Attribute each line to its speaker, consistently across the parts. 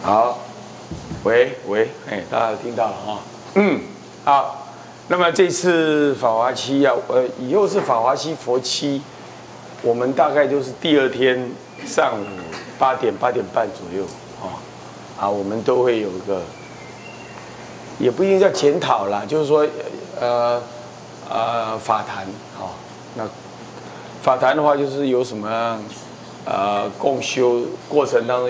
Speaker 1: 好，喂，哎，大家有听到了哈？好。那么这次法华期啊，以后是法华期佛期，我们大概就是第二天上午8点半左右，我们都会有个，也不一定叫检讨啦，就是说，法坛，那法坛的话，就是有什么共修过程当中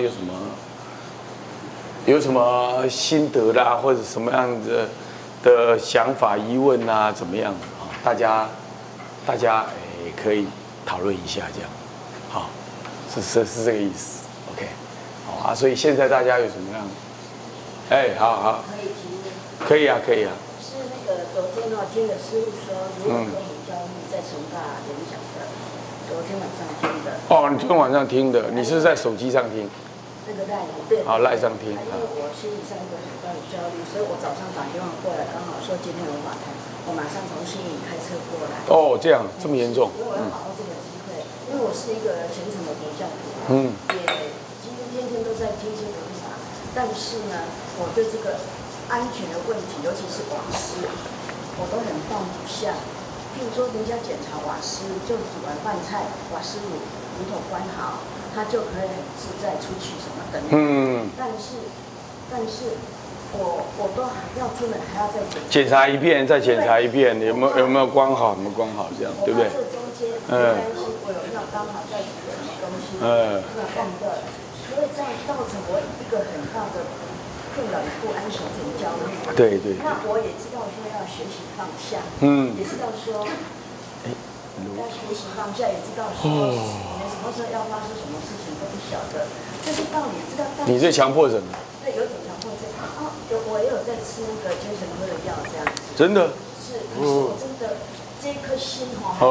Speaker 1: 有什么心得啦，或者什么样的想法、疑问啊，怎么样啊？大家可以讨论一下，这样，好，是这个意思。OK， 好啊。所以现在大家有什么样？好，可以啊。
Speaker 2: 是那个昨天听的师傅说，如果跟我们教育在成大演讲的，昨天晚上听的。
Speaker 1: 哦，你昨天晚上听的，你是在手机上听？
Speaker 2: 那个赖对。
Speaker 1: 好，赖上听。
Speaker 2: 因为我心理上一个很大的焦虑，所以我早上打电话过来，刚好说今天有法坛，我马上从新营开车过来。
Speaker 1: 哦，这样这么严重？
Speaker 2: 因为我要把握这个机会，因为我是一个虔诚的佛教徒，也几乎天天都在听经闻法，但是呢，我对这个安全的问题，尤其是瓦斯，我都很放不下。譬如说，人家检查瓦斯，就煮完饭菜，瓦斯炉头关好，他就可以很自在出去什么等等。但是我都要出门还要再检查一遍，
Speaker 1: 再检查一遍，有没有关好，这样对不对？
Speaker 2: 这中间担心我有没有刚好在煮什么东西，那忘掉了，所以这样造成我一个很大的困扰与不安、手足焦虑。
Speaker 1: 对。
Speaker 2: 那我也知道说要学习放下，也知道说要学习放下，也知道说我们什么时候要发生什么事情都不晓得，这些道理知道。
Speaker 1: 你是强迫症？
Speaker 2: 对，有点强迫症。我也有在吃那个精神科的药，这样子。
Speaker 1: 真的？
Speaker 2: 是，可是我真的这一颗心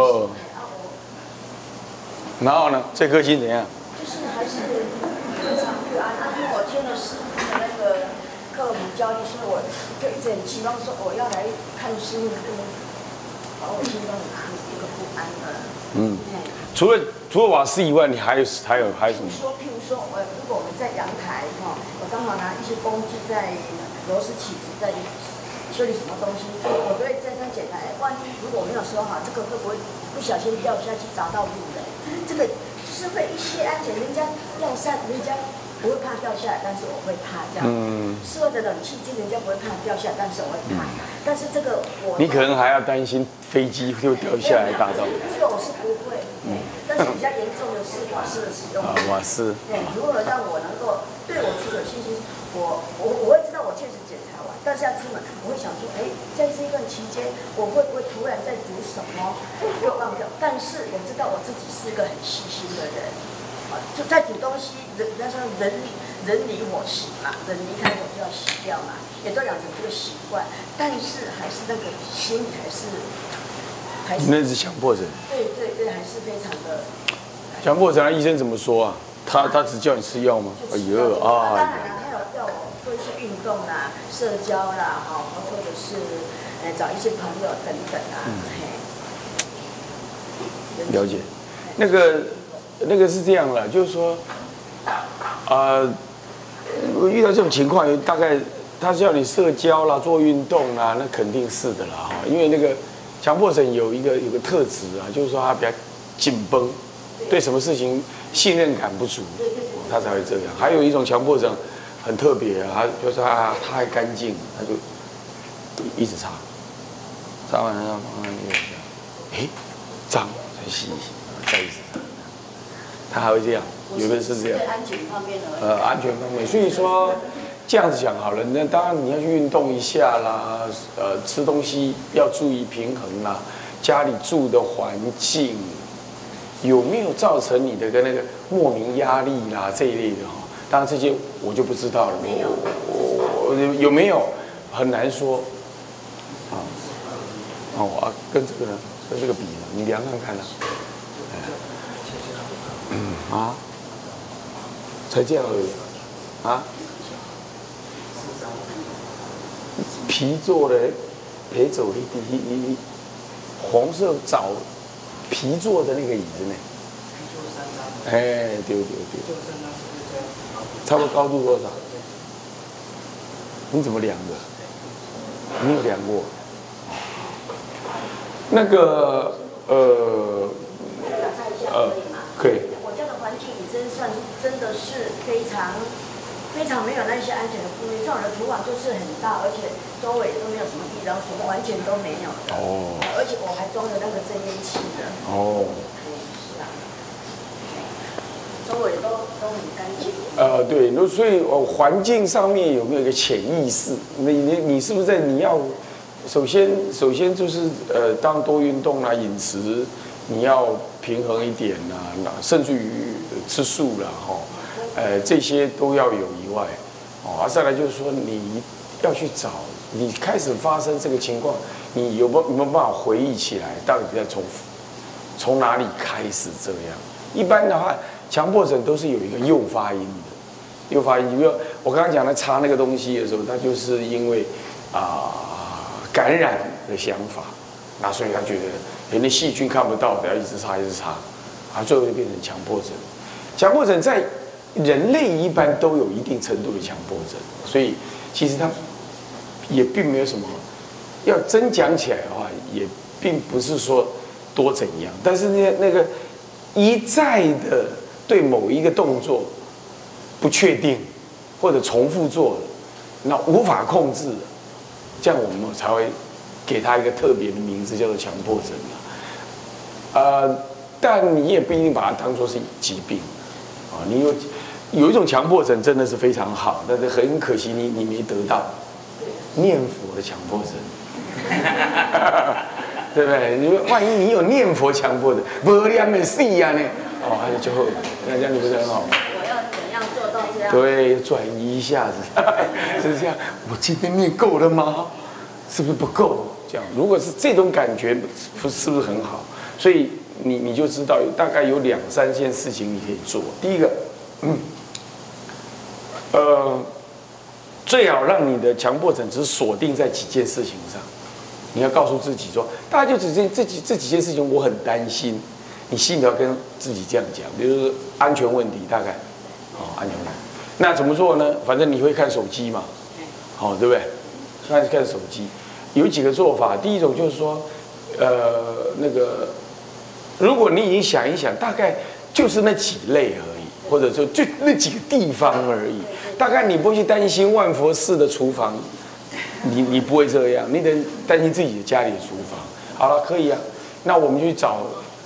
Speaker 1: 然后呢？这颗心怎样？
Speaker 2: 就是还是非常不安。因为我听了师父的那个课母教育，所以我就一直很期望说我要来看师父，把我心中的这个不安
Speaker 1: 除了瓦斯以外，你还有什么？
Speaker 2: 譬如说，如果我们在阳台我刚好拿一些工具在螺丝起子在修理什么东西，我都会再三检查。万一如果没有收好，这个会不会不小心掉下去砸到路人？这个就是会一些安全，人家吊扇，人家不会怕掉下来，但是我会怕这样。室外的冷气机人家不会怕掉下来，但是我会怕。但是这个
Speaker 1: 你可能还要担心飞机就掉下来打到。
Speaker 2: 这个我是不会。但是比较严重的是瓦斯的使用。
Speaker 1: 瓦斯。
Speaker 2: 如何让我能够对我自己有信心？我会知道我确实检查完，但是要出门，我会想说，在这一段期间，我会不会突然在煮什么又忘掉？但是我知道我自己是一个很细心的人，就在煮东西，人家说人离火熄嘛，人离开火就要熄掉嘛，也都养成这个习惯，但是还是那个心里还是。
Speaker 1: 那是强迫症。
Speaker 2: 对，还是非常的。
Speaker 1: 强迫症，医生怎么说啊？他只叫你吃药吗？
Speaker 2: 当然了，他有叫我做一些运动啦、社交啦，或者是找一些朋友等等啊。
Speaker 1: 了解。那个是这样了，就是说，遇到这种情况，大概他叫你社交啦、做运动啦，那肯定是的啦，因为那个。强迫症有个特质啊，就是说他比较紧绷，对什么事情信任感不足，他才会这样。还有一种强迫症很特别啊，就是他太干净，他就一直擦完了放上去，脏再洗一洗，再一直擦，他还会这样。有的是这样。
Speaker 2: 安全方面的。
Speaker 1: 安全方面，所以说。这样子讲好了，那当然你要去运动一下啦，吃东西要注意平衡啦，家里住的环境有没有造成你的那个莫名压力啦这一类的当然这些我就不知道了，有没有很难说。跟这个呢，跟这个比呢，你量看看呢，才这样而已，皮做的陪走一红色枣皮做的那个椅子呢？对，差不多高度多少？ 你怎么量的？你有量过？那个
Speaker 2: 打岔一下可以吗？
Speaker 1: 可以。
Speaker 2: 我家的环境已经算真的是非常没有那些安全的顾虑。像我的厨房就是很大，而且周围都没有什么地老鼠，完全都没有的。哦。而且我还装了那个增烟器的。哦。是啊。周围都很干净。
Speaker 1: 对，所以环境上面有没有一个潜意识？你是不是你要首先就是当多运动啦，饮食你要平衡一点啦，甚至于吃素啦，这些都要有以外，再来就是说你要去找，你开始发生这个情况，你有没有办法回忆起来，到底在从哪里开始这样？一般的话，强迫症都是有一个诱发因的，诱发因，比如我刚刚讲的擦那个东西的时候，它就是因为感染的想法，那所以他觉得连那细菌看不到的，要一直擦，最后就变成强迫症。强迫症在人类一般都有一定程度的强迫症，所以其实它也并没有什么要真讲起来的话，也并不是说多怎样，但是那个一再的对某一个动作不确定或者重复做，那无法控制的。这样我们才会给他一个特别的名字，叫做强迫症但你也不一定把它当作是疾病你有一种强迫症真的是非常好，但是很可惜你没得到念佛的强迫症，对不对？万一你有念佛强迫症，无念的死呀呢？就好，那这样你不是很好吗？
Speaker 2: 我要怎样做到这样？
Speaker 1: 对，转移一下子，是这样。我今天念够了吗？是不是不够？这样，如果是这种感觉，是不是很好？所以你就知道，大概有2、3件事情你可以做。第一个，最好让你的强迫症只锁定在几件事情上。你要告诉自己说，大概就只这几件事情，我很担心。你心里要跟自己这样讲，比如说安全问题，大概，安全问题。那怎么做呢？反正你会看手机嘛，对不对？看手机，有几个做法。第一种就是说，如果你已经想一想，大概就是那几类而已，或者就那几个地方而已。大概你不会去担心万佛寺的厨房，你不会这样，你得担心自己的家里的厨房。好了，可以啊，那我们就去找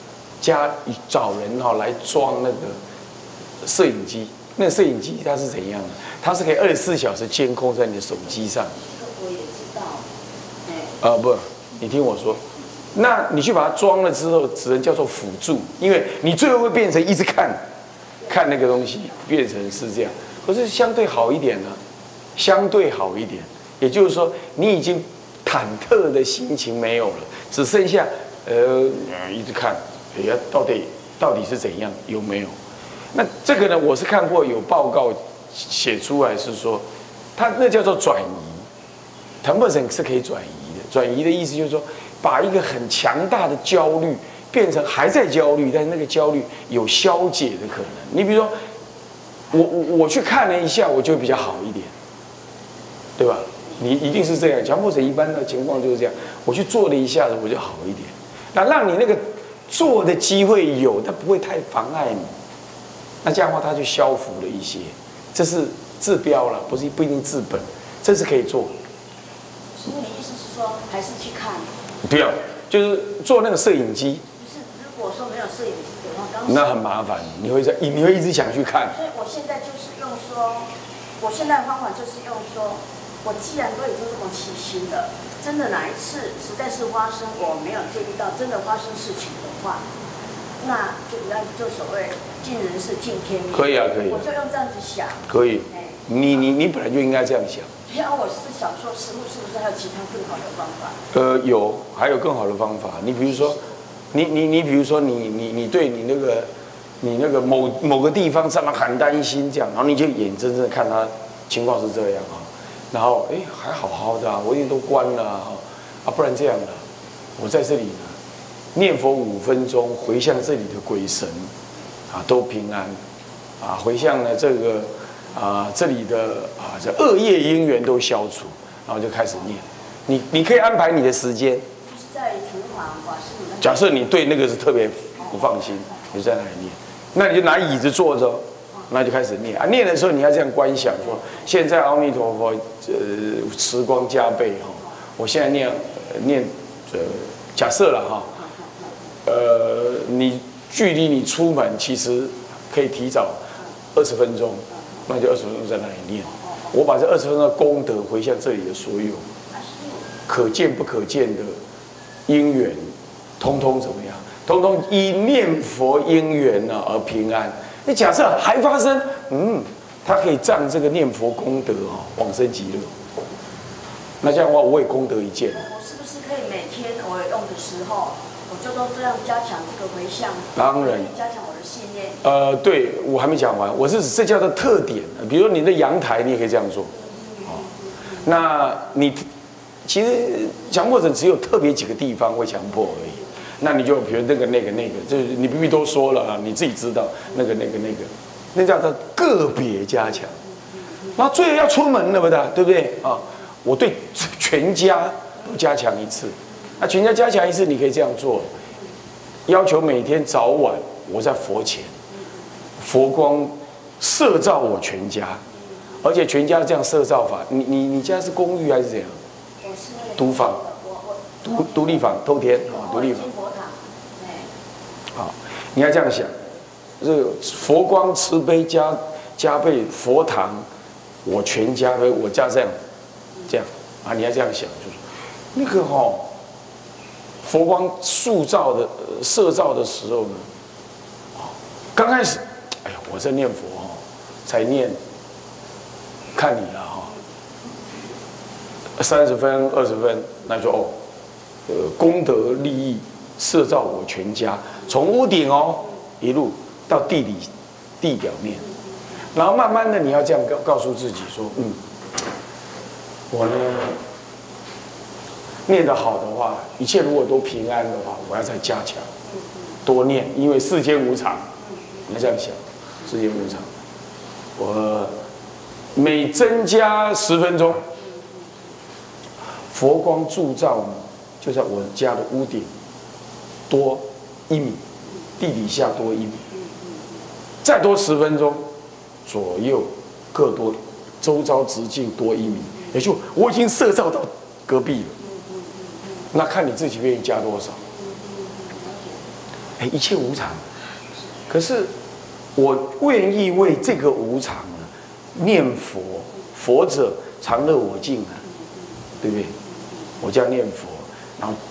Speaker 1: 人来装那个摄影机。那个摄影机它是怎样的？它是可以24小时监控在你的手机上。
Speaker 2: 我也知道。
Speaker 1: 不，你听我说，那你去把它装了之后，只能叫做辅助，因为你最后会变成一直看那个东西，变成是这样。可是相对好一点呢，相对好一点，也就是说，你已经忐忑的心情没有了，只剩下一直看。到底是怎样？有没有？那这个呢？我是看过有报告写出来是说，它那叫做转移。强迫症是可以转移的。转移的意思就是说，把一个很强大的焦虑变成还在焦虑，但是那个焦虑有消解的可能。你比如说，我去看了一下，我就会比较好一点，对吧？你一定是这样。强迫症一般的情况就是这样，我去做了一下子，我就好一点。那让你那个做的机会有，但不会太妨碍你。那这样的话，它就消服了一些。这是治标了，不一定治本，这是可以做。
Speaker 2: 所以你的意思是说，还是去看？
Speaker 1: 不要，就是做那个摄影机。
Speaker 2: 不是，如果说没有摄影机的话，
Speaker 1: 那很麻烦，你会一直想去看。
Speaker 2: 所以我现在就是用说，我现在的方法就是用说，我既然都已经这么齐心了，真的哪一次实在是发生我没有注意到，真的发生事情的话，那就所谓尽人事尽天命。可以啊，可以。我就用这样子想。可以。你本来就应该这样想。我是想说，师父是不是还有其他更好的方法？有，还有更好的方法。你比如说，你比如说你对你那个某个地方这么很担心这样，然后你就眼睁睁的看他情况是这样然后还好好的我已经都关了不然这样的，我在这里呢念佛5分钟，回向这里的鬼神都平安回向了这个
Speaker 1: 这里的这恶业因缘都消除，然后就开始念。你可以安排你的时间。
Speaker 2: 就是在厨房法师你们。
Speaker 1: 假设你对那个是特别不放心，你就在那里念，那你就拿椅子坐着，那就开始念啊。念的时候你要这样观想说：现在阿弥陀佛，慈光加倍哈。我现在念假设了哈，你距离你出门其实可以提早20分钟，那就20分钟在那里念。我把这20分钟的功德回向这里的所有可见不可见的因缘，通通怎么样？通通依念佛因缘呢而平安。你假设还发生，它可以仗这个念佛功德往生极乐。那这样的话，我也功德一件。
Speaker 2: 我是不是可以每天我用的时候，我就都这样加强这个回向？
Speaker 1: 当然，
Speaker 2: 加强我的信念。
Speaker 1: 对我还没讲完，我是指这叫做特点。比如说你的阳台，你也可以这样做。那你其实强迫症只有特别几个地方会强迫而已。那你就比如那个，就是你必须都说了你自己知道那个叫做个别加强。然后最后要出门了对不对啊？我对全家都加强一次。那全家加强一次，你可以这样做：要求每天早晚我在佛前，佛光摄照我全家，而且全家这样摄照法。你家是公寓还是怎样？
Speaker 2: 我是
Speaker 1: 独房。独立房，透天独立房。好，你要这样想，这个佛光慈悲加倍佛堂，我全家我家这样你要这样想，就是那个佛光塑造的摄照的时候呢，刚开始，哎呀，我在念佛才念，看你了30分20分，那就功德利益摄照我全家，从屋顶一路到地表面，然后慢慢的你要这样告诉自己说，我呢念得好的话，一切如果都平安的话，我要再加强，多念，因为世间无常，你要这样想，世间无常，我每增加10分钟，佛光铸照呢，就在我家的屋顶多1米，地底下多1米，再多10分钟，左右各多，周遭直径多1米，也就我已经摄照到隔壁了。那看你自己愿意加多少。一切无常，可是我愿意为这个无常念佛，佛者常乐我净对不对？我这样念佛，然后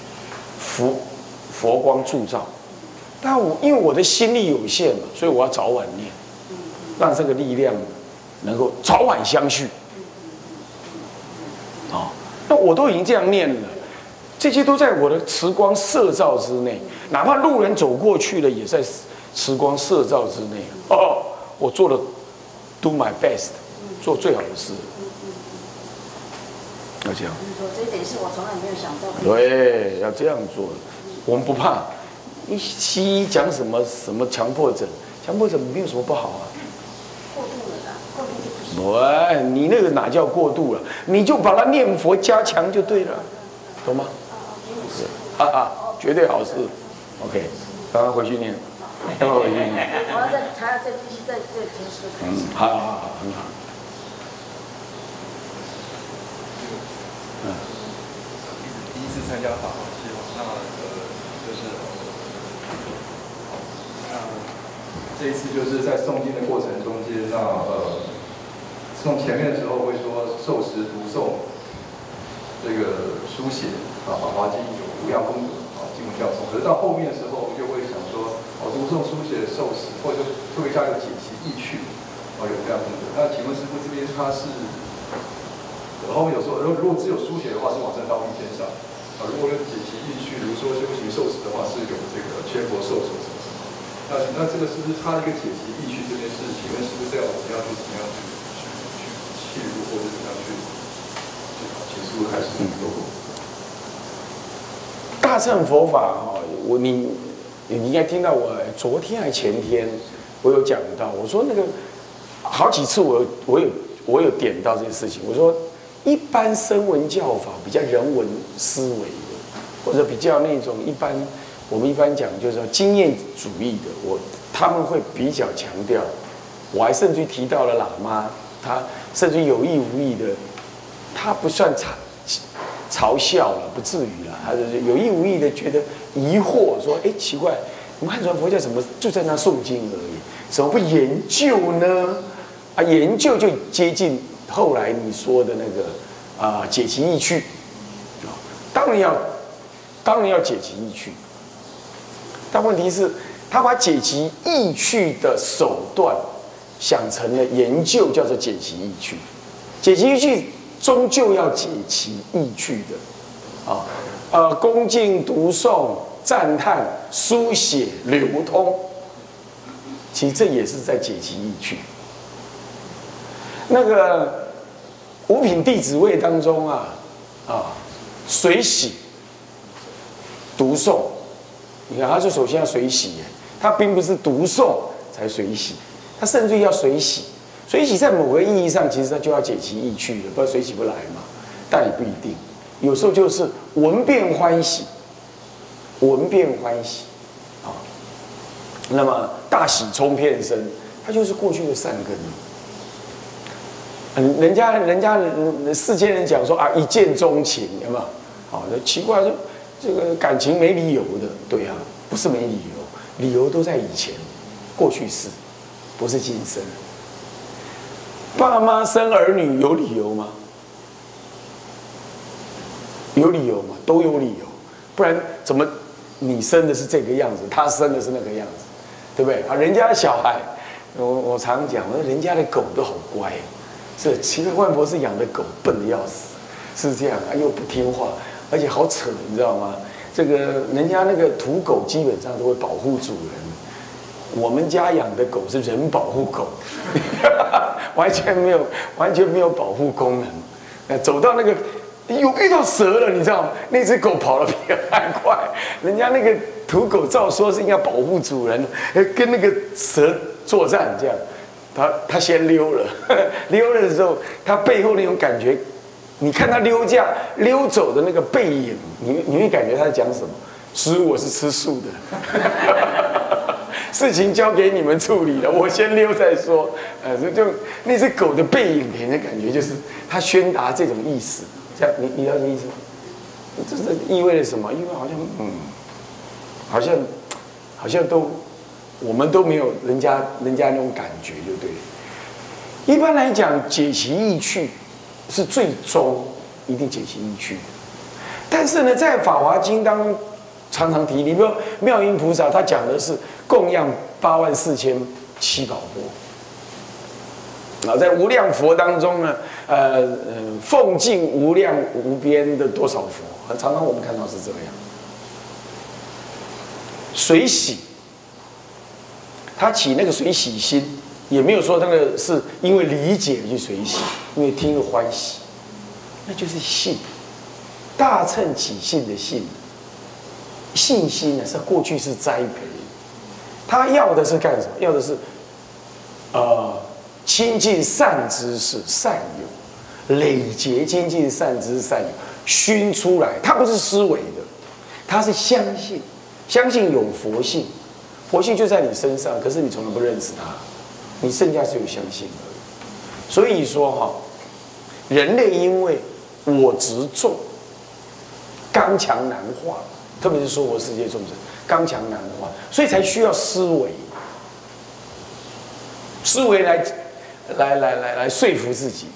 Speaker 1: 佛光铸照。但因为我的心力有限嘛，所以我要早晚念，让这个力量能够早晚相续。那我都已经这样念了，这些都在我的慈光摄照之内，哪怕路人走过去了，也在慈光摄照之内。我做了 do my best， 做最好的事。要这样。
Speaker 2: 这一点是我从来没有想到的。
Speaker 1: 对，要这样做。我们不怕。西医讲什么强迫症，强迫症没有什么不好
Speaker 2: 过度了啦，过度就不行。
Speaker 1: 喂，你那个哪叫过度了？你就把它念佛加强就对了，懂吗？绝对好事。OK， 赶快回去念，赶快回去念。
Speaker 2: 我要再继续再结束。
Speaker 1: 好，很好。
Speaker 3: 第一次参加法华系那就是这一次就是在诵经的过程中间，诵前面的时候会说受持读诵这个书写法华经有无量功德经文教诵，可是到后面的时候就会想说读诵书写受持，或者特别加一个解析意趣有无量功德。那请问师父这边他是后面有说，如果只有书写的话是往生到地天上如果有解析意趣，比如说修行受持的话是有这个千佛受持。那这个是不是他的一个解析意趣这件事？请问是不是这样？我们要去怎么样去切入，或者怎么样去结束开始
Speaker 1: 大乘佛法你应该听到我昨天还前天我有讲到，我说那个好几次我有点到这个事情，我说一般声闻教法比较人文思维的，或者比较那种我们一般讲就是说经验主义的，他们会比较强调。我还甚至于提到了喇嘛，他甚至有意无意的，他不算嘲笑了，不至于了，他就是有意无意的觉得疑惑，说：哎，奇怪，我们汉传佛教怎么就在那诵经而已，怎么不研究呢？啊，研究就接近后来你说的那个解其意趣，当然要解其意趣，但问题是，他把解其意趣的手段想成了研究，叫做解其意趣。解其意趣终究要解其意趣的，恭敬读诵、赞叹、书写、流通，其实这也是在解其意趣。那个五品弟子位当中随喜读诵，你看他是首先要随喜，他并不是读诵才随喜，他甚至要随喜。随喜在某个意义上，其实他就要解其意趣了，不然随喜不来嘛。但也不一定，有时候就是闻变欢喜，闻变欢喜那么大喜冲遍身，它就是过去的善根。人家世间人讲说一见钟情，有没有？好，奇怪，这个感情没理由的，对啊，不是没理由，理由都在以前，过去式，不是今生。爸妈生儿女有理由吗？有理由吗？都有理由，不然怎么你生的是这个样子，他生的是那个样子，对不对？人家的小孩，我常讲，人家的狗都好乖。是，其实万佛是养的狗笨的要死，是这样又不听话，而且好扯，你知道吗？这个人家那个土狗基本上都会保护主人，我们家养的狗是人保护狗，完全没有保护功能。走到那个遇到蛇了，你知道吗？那只狗跑得比还快，人家那个土狗照说是应该保护主人，跟那个蛇作战这样。他先溜了，溜了的时候，他背后那种感觉，你看他溜走的那个背影，你会感觉他在讲什么？师，我是吃素的，事情交给你们处理了，我先溜再说。就那只狗的背影给人的感觉就是他宣达这种意思，这样你了解意思吗？这是意味着什么？因为好像都。我们都没有人家那种感觉，就对了。一般来讲，解其意趣是最终一定解其意趣。但是呢，在《法华经》当中常常提，你比如妙音菩萨，他讲的是供养84700宝钵。在无量佛当中呢，奉敬无量无边的多少佛，常常我们看到是这样。随喜。他起那个随喜心，也没有说那个是因为理解而去随喜，因为听了欢喜，那就是信。大乘起信的信，信心呢是过去是栽培，他要的是干什么？要的是亲近善知识、善友，累劫亲近善知识、善友，熏出来。他不是思维的，他是相信有佛性。佛性就在你身上，可是你从来不认识它，你剩下只有相信而已。所以说人类因为我执重，刚强难化，特别是娑婆世界众生刚强难化，所以才需要思维来说服自己。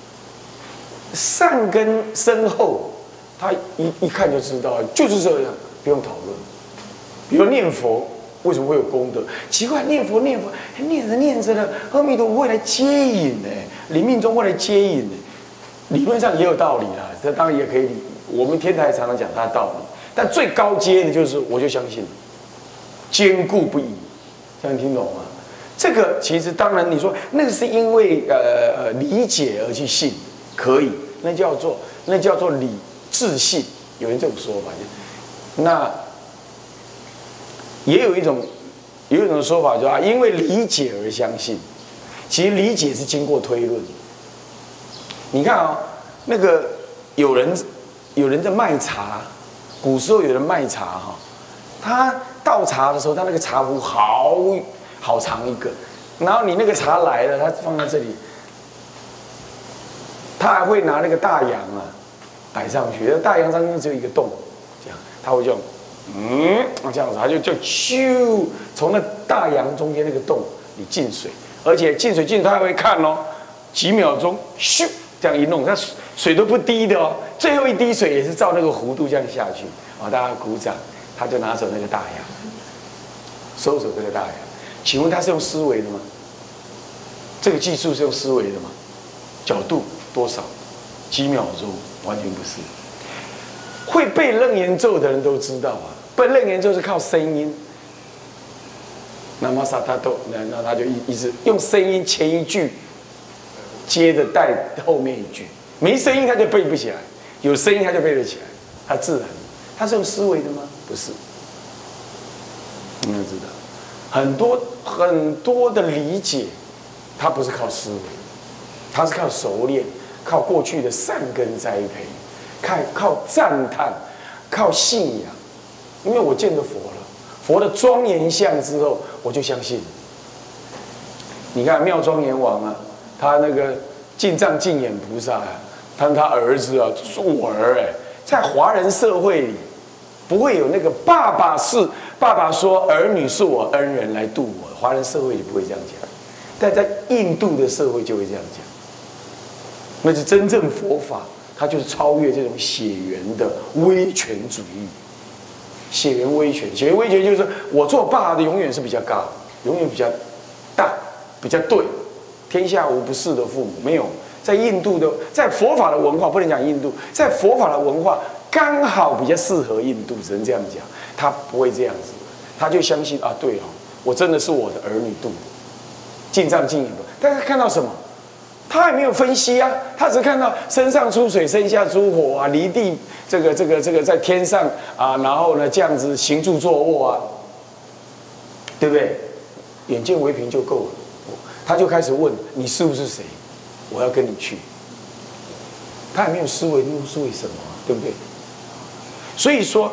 Speaker 1: 善根深厚，他一看就知道，就是这样，不用讨论。比如念佛。为什么会有功德？奇怪，念佛，念着呢，阿弥陀佛会来接引呢，临命中会来接引呢。理论上也有道理啦，这当然也可以理。我们天台常常讲它的道理，但最高阶的就是我就相信，坚固不移，这样听懂吗？这个其实当然你说那个是因为理解而去信，可以，那叫做理智信，有人这种说法。那也有一种说法，就因为理解而相信。 其实理解是经过推论。你看啊，那个有人在卖茶，古时候有人卖茶哈，他倒茶的时候，他那个茶壶好长一个，然后你那个茶来了，他放在这里，他还会拿那个大洋啊摆上去，大洋上面只有一个洞，这样他会就这样子，他就咻从那大洋中间那个洞里进水，而且进水他还会看哦，几秒钟咻这样一弄，他水都不滴的哦，最后一滴水也是照那个弧度这样下去啊，大家鼓掌，他就拿走那个大洋，收走这个大洋。请问他是用思维的吗？这个技术是用思维的吗？角度多少？几秒钟？完全不是。会背楞严咒的人都知道啊，背楞严咒是靠声音。那么萨他都，那他就一直用声音前一句接着带后面一句，没声音他就背不起来，有声音他就背得起来，他自然。他是用思维的吗？不是。你要知道，很多的理解，它不是靠思维，它是靠熟练，靠过去的善根栽培，靠赞叹，靠信仰。因为我见得佛了，佛的庄严相之后，我就相信了。你看妙庄严王啊，他那个净藏净眼菩萨啊，他儿子啊，是我儿哎，在华人社会里。不会有那个爸爸说儿女是我恩人来度我，华人社会里不会这样讲，但在印度的社会就会这样讲。那是真正佛法，它就是超越这种血缘的威权主义。血缘威权就是说我做爸的永远是比较高，永远比较大，比较对。天下无不是的父母，没有。在印度的，在佛法的文化，不能讲印度，在佛法的文化。刚好比较适合印度，只能这样讲，他不会这样子，他就相信啊，对哦，我真的是我的儿女度的，净藏净眼的。但是看到什么？他也没有分析啊，他只看到身上出水，身下出火啊，离地这个在天上啊，然后呢这样子行住坐卧啊，对不对？眼见为凭就够了，他就开始问你是不是谁，我要跟你去。他也没有思维，你是为什么，对不对？所以说，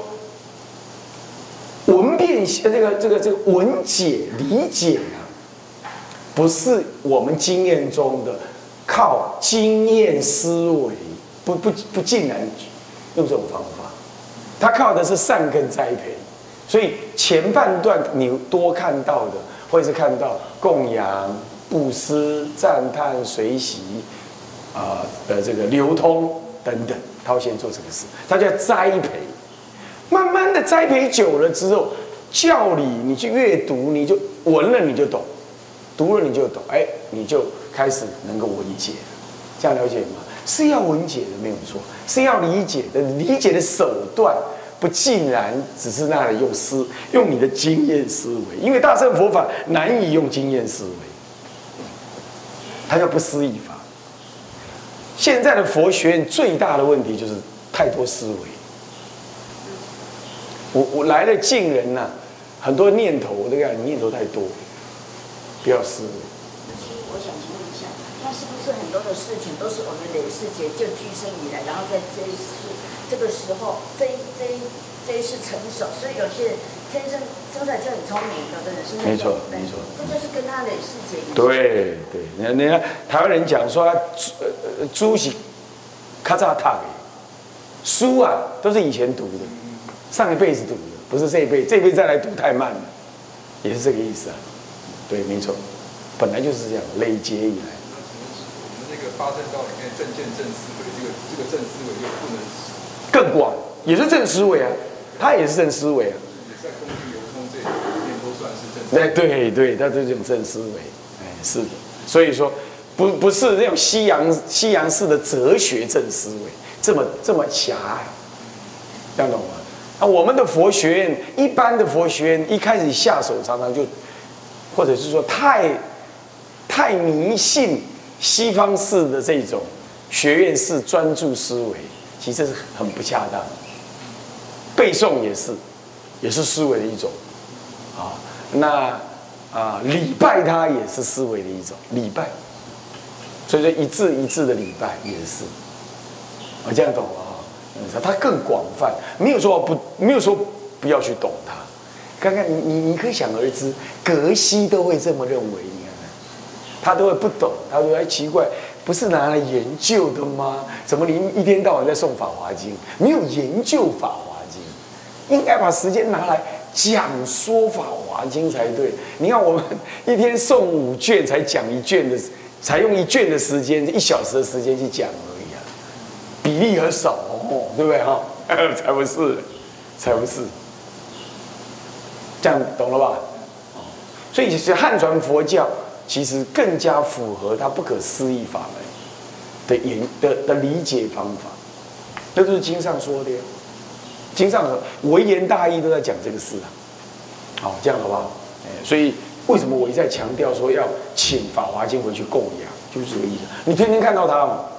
Speaker 1: 文辩这个文解理解啊，不是我们经验中的靠经验思维，不尽然用这种方法，他靠的是善根栽培。所以前半段你多看到的，会是看到供养、布施、赞叹、随喜的这个流通等等，他会先做这个事，他叫栽培。慢慢的栽培久了之后，教理你去阅读，你就闻了你就懂，读了你就懂，哎，你就开始能够文解了。这样了解吗？是要文解的，没有错，是要理解的。理解的手段不尽然只是那里用你的经验思维，因为大乘佛法难以用经验思维，它叫不思议法。现在的佛学院最大的问题就是太多思维。我来了近人呐、很多念头，我都讲你念头太多，不要思维。
Speaker 2: 我想请问一下，那是不是很多的事情都是我们累世劫就俱生以来，然后在这个时候这一世成熟，所以有些人天生生出来就很聪明，有的人是那种，没错，这就是跟他累世劫。对，
Speaker 1: 人家台湾人讲说，猪是咔嚓塔的，书啊都是以前读的。上一辈子读的，不是这一辈再来读太慢了，也是这个意思啊。对，没错，本来就是这样，累劫以来。
Speaker 3: 我们这个八正道里面正见正思维，这个正思维又不能
Speaker 1: 更广，也是正思维啊，它也是正思维啊。
Speaker 3: 也在空气流通这里面都算是正思维。
Speaker 1: 对，它这种正思维，哎，是的。所以说，不是那种西洋式的哲学正思维，这么狭隘，这样懂吗？那我们的佛学院，一般的佛学院一开始下手常常就，或者是说太迷信西方式的这种学院式专注思维，其实这是很不恰当。背诵也是思维的一种啊。那礼拜它也是思维的一种礼拜，所以说一字一字的礼拜也是，我这样懂了啊？它更广泛，没有说不要去懂它。看看你可想而知，格西都会这么认为，你看看，他都会不懂，他说哎奇怪，不是拿来研究的吗？怎么你一天到晚在诵《法华经》，没有研究《法华经》，应该把时间拿来讲说《法华经》才对。你看我们一天诵5卷，才讲1卷的，才用1卷的时间，1小时的时间去讲而已啊，比例很少哦，对不对哈？才不是，才不是。这样懂了吧？所以其实汉传佛教其实更加符合它不可思议法门的理解方法，这就是经上说的呀。经上微言大义都在讲这个事啊。好，这样好不好？所以为什么我一再强调说要请《法华经》回去供养，就是这个意思。你天天看到它嘛，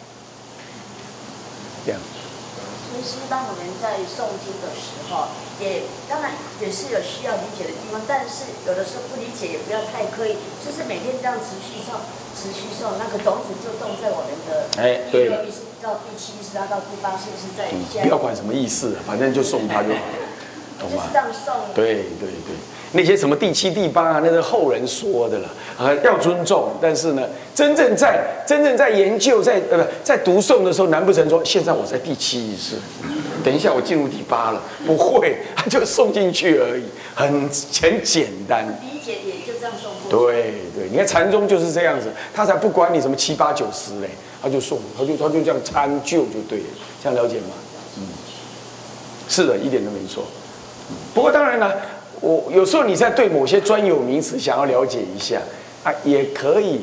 Speaker 1: 这样。
Speaker 2: 其实当我们在诵经的时候，当然也是有需要理解的地方，但是有的时候不理解也不要太刻意，就是每天这样持续诵，那个种子就种在我们的第6意识到第7意识到第8意识在
Speaker 1: 不要管什么意思，反正就诵它就好了，懂吗？
Speaker 2: 就是这样诵。
Speaker 1: 对，那些什么第7、第8啊，那是后人说的了，要尊重。但是呢，真正在研究在读诵的时候，难不成说现在我在第7意识，等一下我进入第8了？不会，他就诵进去而已，很简单。
Speaker 2: 理解也就这样诵过。对，
Speaker 1: 你看禅宗就是这样子，他才不管你什么7、8、9、10嘞，他就诵，他就这样参就对了，这样了解吗？是的，一点都没错。不过当然了。我有时候你在对某些专有名词想要了解一下啊，也可以，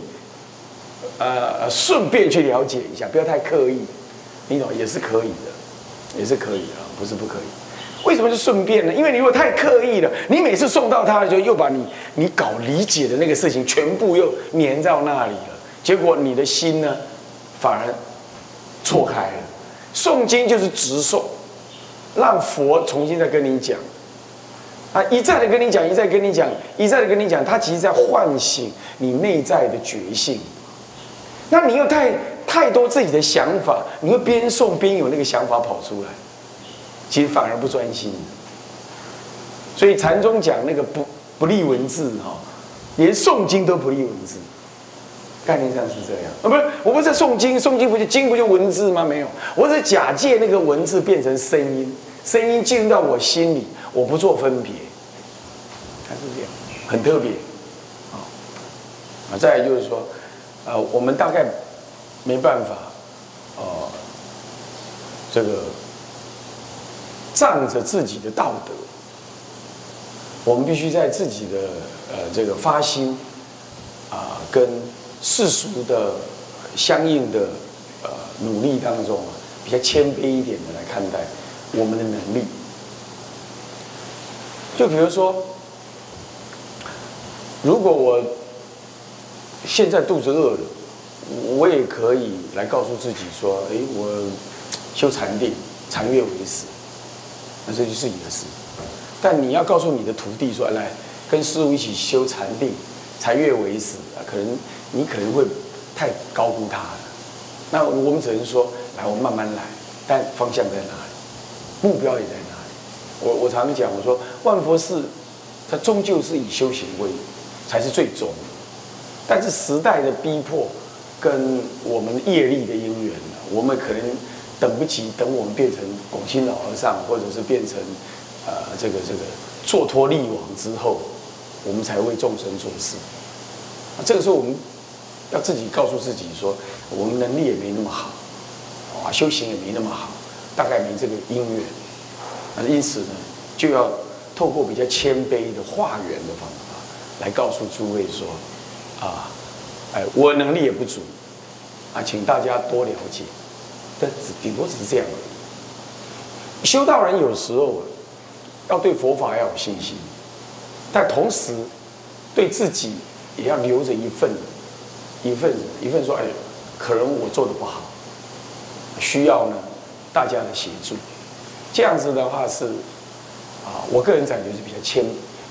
Speaker 1: 顺便去了解一下，不要太刻意，你懂也是可以的，也是可以的，不是不可以。为什么是顺便呢？因为你如果太刻意了，你每次送到他的时候，又把你搞理解的那个事情全部又粘到那里了，结果你的心呢，反而错开了。诵经就是直诵，让佛重新再跟你讲。一再的跟你讲，一再跟你讲，一再的跟你讲，他其实在唤醒你内在的觉性。那你又太多自己的想法，你会边诵边有那个想法跑出来，其实反而不专心。所以禅宗讲那个不立文字连诵经都不立文字，概念上是这样。不是，我不是在诵经，诵经不就文字吗？没有，我是假借那个文字变成声音，声音进入到我心里。我不做分别，它是这样，很特别，再来就是说，我们大概没办法，这个仗着自己的道德，我们必须在自己的这个发心跟世俗的相应的努力当中比较谦卑一点的来看待我们的能力。就比如说，如果我现在肚子饿了，我也可以来告诉自己说：“我修禅定，禅悦为食。”那这就是你的事。但你要告诉你的徒弟说：“来，跟师父一起修禅定，禅悦为食。”你可能会太高估他了。那我们只能说：“来，我们慢慢来，但方向在哪里？目标也在哪里？”我常讲，我说万佛寺，它终究是以修行为才是最终的，但是时代的逼迫跟我们业力的因缘我们可能等不及，等我们变成拱亲老和尚，或者是变成这个坐脱力王之后，我们才为众生做事。这个时候我们要自己告诉自己说，我们能力也没那么好，修行也没那么好，大概没这个因缘。因此呢，就要透过比较谦卑的化缘的方法，来告诉诸位说，我能力也不足，请大家多了解，但顶多只是这样而已。修道人有时候要对佛法要有信心，但同时对自己也要留着一份说，可能我做得不好，需要呢大家的协助。这样子的话是，我个人感觉是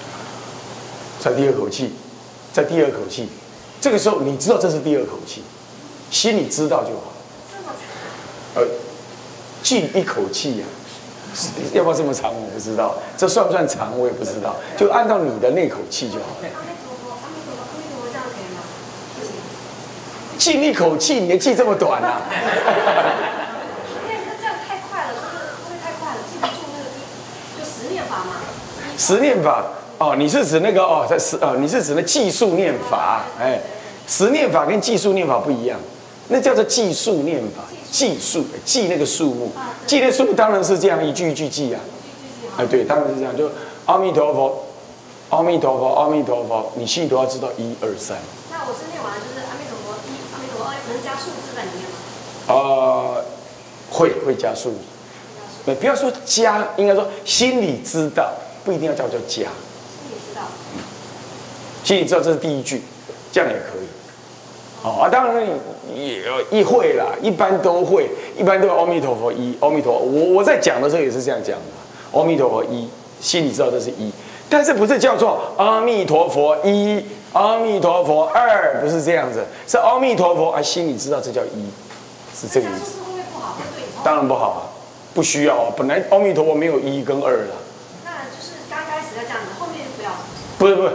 Speaker 1: 在第二口气，在第二口气，这个时候你知道这是第二口气，心里知道就好。
Speaker 4: 这么长？
Speaker 1: 进一口气呀、要不要这么长我不知道，这算不算长我也不知道，就按照你的那口气就好。
Speaker 4: 阿弥陀佛，阿弥陀佛，阿弥陀佛，这样可以吗？不行。
Speaker 1: 进一口气，你的气这么短啊？
Speaker 4: 因为这样太快了，会不会太快了？记不住那个就十念法嘛。
Speaker 1: 十念法哦，你是指那个哦，你是指那计数念法，哎，十念法跟计数念法不一样，那叫做计数念法，计数记那个数目，记那数目当然是这样一句一句记啊，哎对，当然是这样，就阿弥陀佛，阿弥陀佛，阿弥陀佛，你心里都要知道1、2、3。
Speaker 4: 那我是念完就是阿弥陀佛1、阿弥陀佛2，能加数字在里面吗？
Speaker 1: 会加数字，不要说加，应该说心里知道，不一定要叫加。心里知道这是第一句，这样也可以。哦，当然也一会啦，一般都会，一般都有阿弥陀佛1，阿弥陀佛。我在讲的时候也是这样讲的，阿弥陀佛1，心里知道这是1，但是不是叫做阿弥陀佛1，阿弥陀佛2，不是这样子，是阿弥陀佛啊，心里知道这叫1，是这个意思。
Speaker 4: 会不会不好？会对你
Speaker 1: 当然不好啊，不需要啊，本来阿弥陀佛没有1跟2啦。
Speaker 4: 那就是刚开始要这样子，后面不要。
Speaker 1: 不是。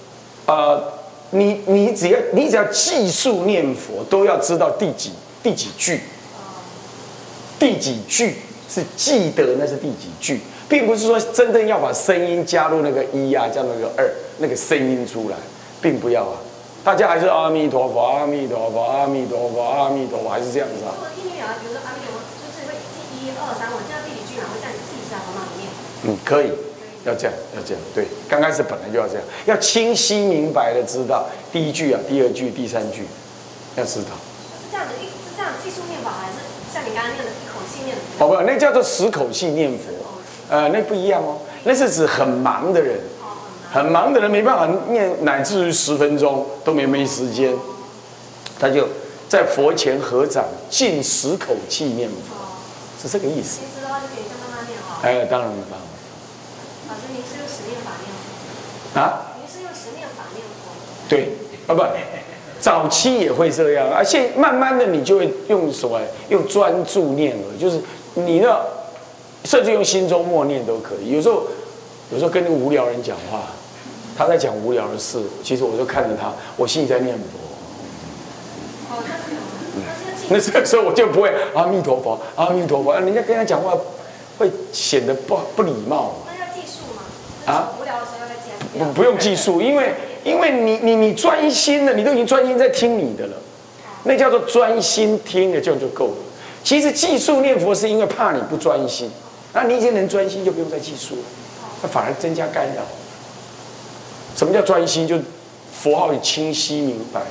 Speaker 1: 你只要记数念佛，都要知道第几句，第几句是记得那是第几句，并不是说真正要把声音加入那个1啊，加入那个2，那个声音出来，并不要啊。大家还是阿弥陀佛，阿弥陀佛，阿弥陀佛，阿弥陀佛，还是这样子啊。
Speaker 4: 一秒，比如说阿弥陀佛，就是会记1、2、3，我知道第几句，然后这样记一下，头脑里面。
Speaker 1: 可以。要这样，对，刚开始本来就要这样，要清晰明白的知道第一句啊、第2句、第3句，要知道。
Speaker 4: 是这样的，是这样技术念法，还是像你刚刚念的一口气念的？
Speaker 1: 哦不，那叫做10口气念佛，那不一样哦，那是指很忙的人，很忙的人没办法念，乃至于10分钟都没时间，他就在佛前合掌，尽10口气念佛，是这个意思。
Speaker 4: 知道就可以慢慢念哈。
Speaker 1: 当然了。
Speaker 4: 老师，您是用10念法念佛？
Speaker 1: 啊？
Speaker 4: 您是用10念法念佛？
Speaker 1: 对， 啊不，早期也会这样，而且慢慢的你就会用什么？用专注念而，就是你呢，甚至用心中默念都可以。有时候跟那个无聊人讲话，他在讲无聊的事，其实我就看着他，我心里在念佛。
Speaker 4: 哦，
Speaker 1: 那这个时候我就不会阿弥陀佛，阿弥陀佛。人家跟他讲话会显得不礼貌。
Speaker 4: 那要计数吗？
Speaker 1: 啊？
Speaker 4: 无聊的时候要记。
Speaker 1: 不用计数，因为你专心了，你都已经专心在听你的了，那叫做专心听的，这样就够了。其实计数念佛是因为怕你不专心，那你已经能专心，就不用再计数了，那反而增加干扰。什么叫专心？就佛号清晰明白。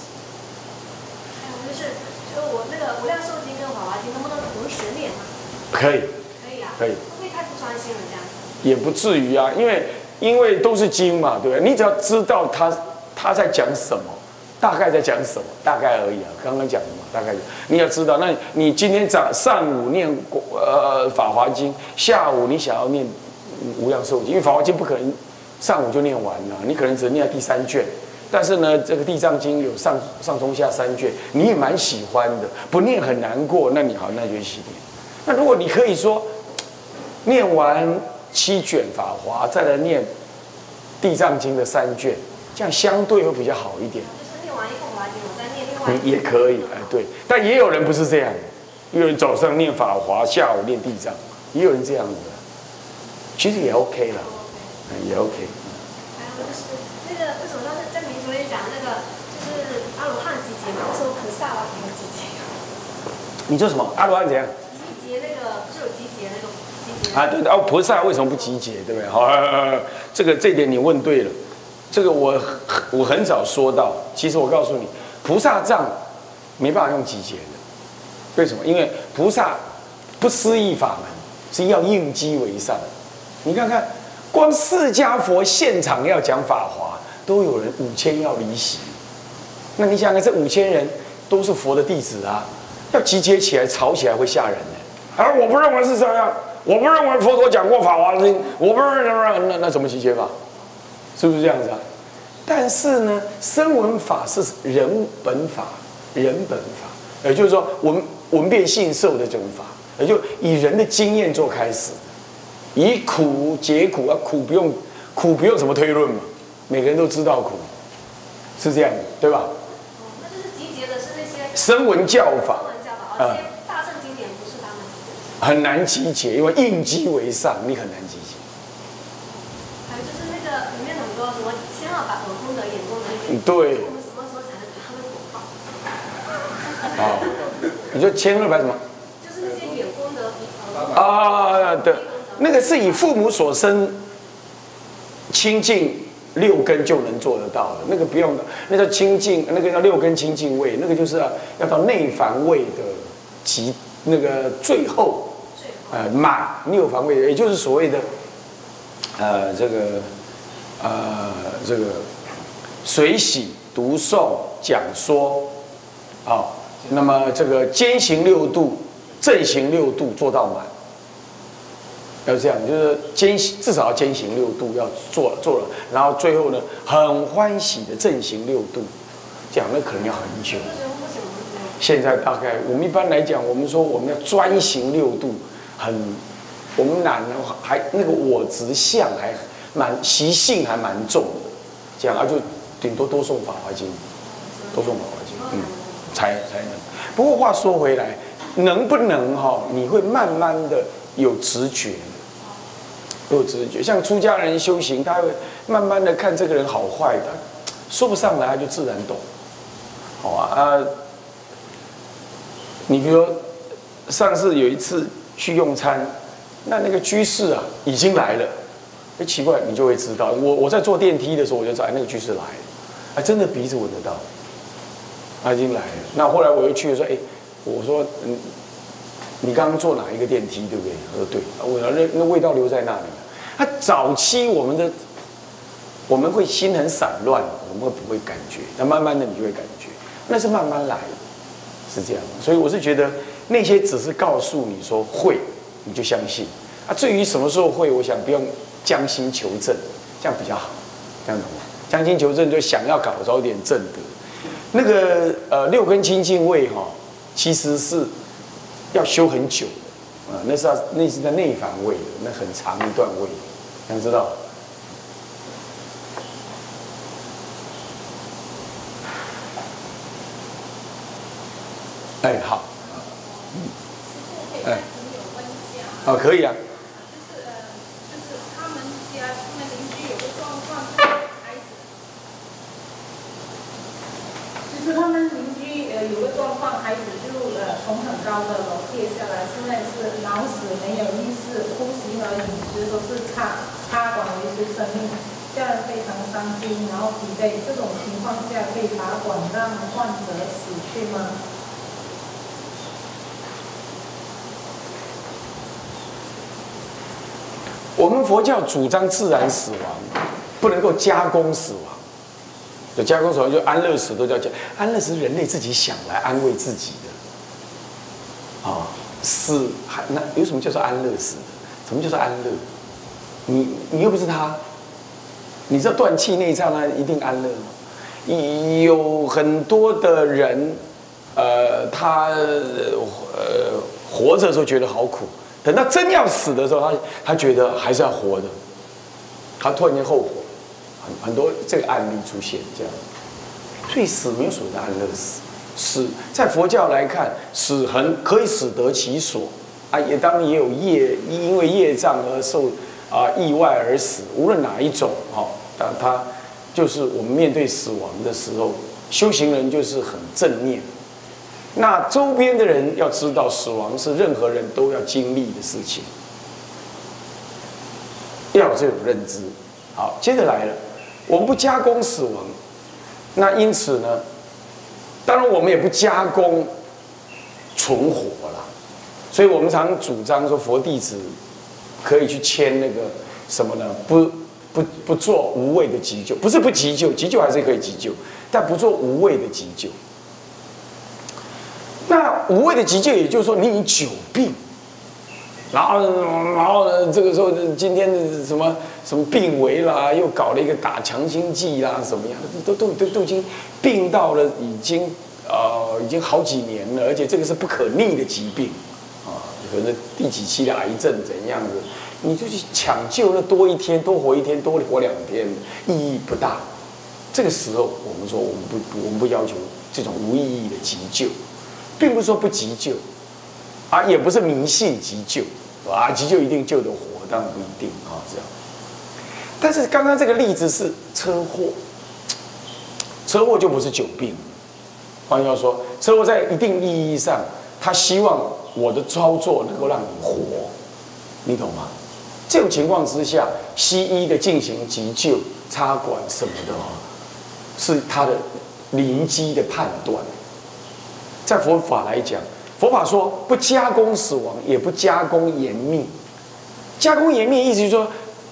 Speaker 4: 就是我那个无量寿经跟法华经能不能同时念啊？
Speaker 1: 可以。
Speaker 4: 可以啊。
Speaker 1: 可以。
Speaker 4: 会不会太不专心了这样子？
Speaker 1: 也不至于啊，因为都是经嘛，对不对？你只要知道他在讲什么，大概在讲什么，大概而已啊。刚刚讲的嘛，大概你要知道。那你今天上午念法华经，下午你想要念无量寿经，因为法华经不可能上午就念完了，你可能只念第3卷。但是呢，这个地藏经有上中下3卷，你也蛮喜欢的，不念很难过，那你好，那就一起念。那如果你可以说念完7卷法华，再来念地藏经的3卷，这样相对会比较好一点。
Speaker 4: 就是念完一个法华经，我再念另外
Speaker 1: 也可以，哎，对。但也有人不是这样，也有人早上念法华，下午念地藏，也有人这样子的，其实也 OK 了，也 OK。
Speaker 4: 还有就是那个为什么当时在民俗里讲那个就是阿罗汉集结嘛，为什么菩萨要给他集结？
Speaker 1: 你说什么？阿罗汉怎样？
Speaker 4: 集结那个不是有集结那个集结
Speaker 1: 啊，对哦，菩萨为什么不集结？对不对？好，这点你问对了。这个我很早说到，其实我告诉你，菩萨藏没办法用集结的。为什么？因为菩萨不思议法门，是要应机为上。你看看，光释迦佛现场要讲法华，都有人5000要离席。那你想想，这5000人都是佛的弟子啊，要集结起来吵起来会吓人呢。而我不认为是这样，我不认为佛陀讲过法华经，我不认为那怎么集结法？是不是这样子啊？但是呢，声闻法是人本法，也就是说，闻变性受的这种法，也就以人的经验做开始，以苦解苦啊，苦不用怎么推论嘛，每个人都知道苦，是这样的，对吧？
Speaker 4: 那就是集结的是那些
Speaker 1: 声闻教法，
Speaker 4: 这些大乘经典不是他们
Speaker 1: 很难集结，因为应机为上，你很难集结。
Speaker 4: 还有就是那个里面很多什么千万把耳功德、眼功德那些，
Speaker 1: 对。
Speaker 4: 我们什么时候才能给他们果报？
Speaker 1: 啊，你说1200什么？
Speaker 4: 就是那些眼功德
Speaker 1: 啊，对，那个是以父母所生清净6根就能做得到的，那个不用的，那叫清净，那个叫6根清净位，那个就是要到内梵位的那个最后，满6梵位，也就是所谓的这个随喜读诵讲说，啊，那么这个兼行6度、正行6度做到满。要这样，就是至少要兼行6度，要做了，然后最后呢，很欢喜的正行6度，讲那可能要很久。现在大概我们一般来讲，我们说我们要专行6度，我们难还那个我执相还习性还蛮重的，这样就顶多多诵法华经，才能。不过话说回来，能不能你会慢慢的有直觉。有直觉，像出家人修行，他会慢慢的看这个人好坏的，说不上来，他就自然懂。好啊，你比如说上次有一次去用餐，那个居士啊已经来了，奇怪，你就会知道。我在坐电梯的时候，我就知道那个居士来了，真的鼻子闻得到，他已经来了。那后来我又去说，我说你刚刚坐哪一个电梯，对不对？他说对，那味道留在那里。他早期我们会心很散乱，我们会不会感觉？那慢慢的你就会感觉，那是慢慢来的，是这样。所以我是觉得那些只是告诉你说会，你就相信。至于什么时候会，我想不用将心求证，这样比较好，这样懂吗？ 将心求正就想要搞早点正德。那个六根清净位哈，其实是要修很久的那是在内凡位的，那很长一段位，想知道？哎，好，哎，哦，可以啊。
Speaker 5: 就是他们邻居有个状况，孩子，就是他们邻居有个状况，孩子就从很高的楼跌下来，现在是脑死没有意识，呼吸和饮食都是插管维持生命，家人非常伤心，然后疲惫。这种情况下可以拔管让患者死去吗？
Speaker 1: 我们佛教主张自然死亡，不能够加工死亡。有加工死亡就安乐死都叫安乐死，是人类自己想来安慰自己的。死那有什么叫做安乐死？什么叫做安乐？你又不是他，你知道断气那一刹那一定安乐吗？有很多的人，他活着的时候觉得好苦。等到真要死的时候，他觉得还是要活的，他突然间后悔，很多这个案例出现这样，所以死没有所谓的安乐死，死在佛教来看，死可以死得其所啊，也当然也有因为业障而受意外而死，无论哪一种他就是我们面对死亡的时候，修行人就是很正念。那周边的人要知道，死亡是任何人都要经历的事情，要有这种认知。好，接着来了，我们不加工死亡，那因此呢，当然我们也不加工存活啦。所以我们常主张说，佛弟子可以去签那个什么呢？不做无谓的急救，不是不急救，急救还是可以急救，但不做无谓的急救。那无谓的急救，也就是说你久病，然后呢，这个时候今天什么病危啦，又搞了一个打强心剂啦，什么样的都已经病到了已经好几年了，而且这个是不可逆的疾病可能第几期的癌症怎样子，你就去抢救，那多一天多活一天多活2天，意义不大。这个时候我们说我们不要求这种无意义的急救。并不是说不急救，也不是迷信急救，急救一定救得活，当然不一定这样。但是刚刚这个例子是车祸，车祸就不是久病。换句话说，车祸在一定意义上，他希望我的操作能够让你活，你懂吗？这种情况之下，西医的进行急救、插管什么的是他的临机的判断。在佛法来讲，佛法说不加工死亡，也不加工延命。加工延命意思就是说，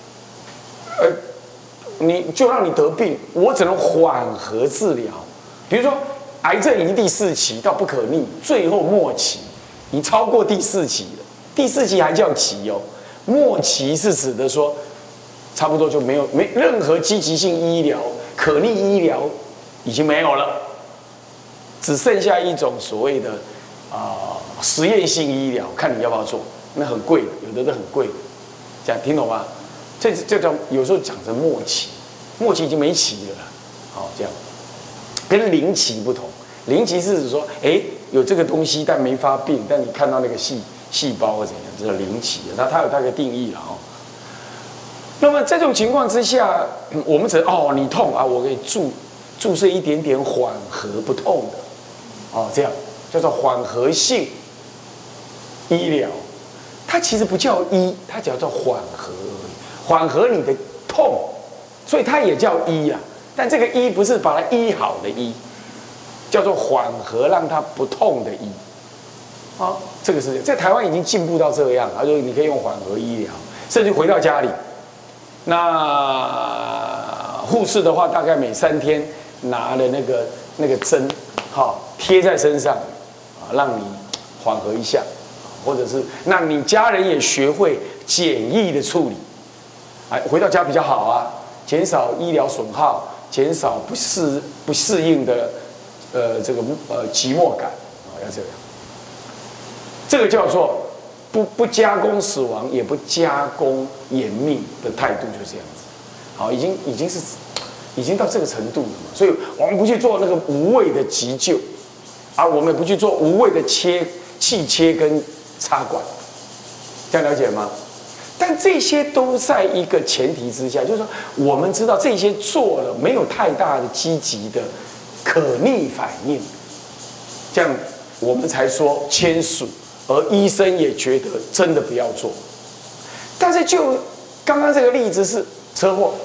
Speaker 1: 你就让你得病，我只能缓和治疗。比如说，癌症已经第4期到不可逆，最后末期，你超过第4期了，第4期还叫期末期是指的说，差不多就没任何积极性医疗、可逆医疗已经没有了。只剩下一种所谓的实验性医疗，看你要不要做，那很贵的，有的都很贵的，这样听懂吗？这种有时候讲成末期，末期已经没期了，这样跟零期不同。零期是指说，有这个东西但没发病，但你看到那个细胞或怎样，这叫零期。那它有它的定义了那么这种情况之下，我们只你痛我可以注射一点点缓和不痛的。这样叫做缓和性医疗，它其实不叫医，它叫做缓和而已，缓和你的痛，所以它也叫医啊。但这个医不是把它医好的医，叫做缓和让它不痛的医。这个是在台湾已经进步到这样，就你可以用缓和医疗，甚至回到家里，那护士的话，大概每3天拿了那个针。贴在身上，让你缓和一下，或者是让你家人也学会简易的处理，回到家比较好减少医疗损耗， 减少不适应的这个寂寞感啊，要这样。这个叫做不加工死亡，也不加工延命的态度，就这样子。好，已经到这个程度了嘛，所以我们不去做那个无谓的急救，啊，我们不去做无谓的气切跟插管，这样了解吗？但这些都在一个前提之下，就是说我们知道这些做了没有太大的积极的可逆反应，这样我们才说签署，而医生也觉得真的不要做。但是就刚刚这个例子是车祸。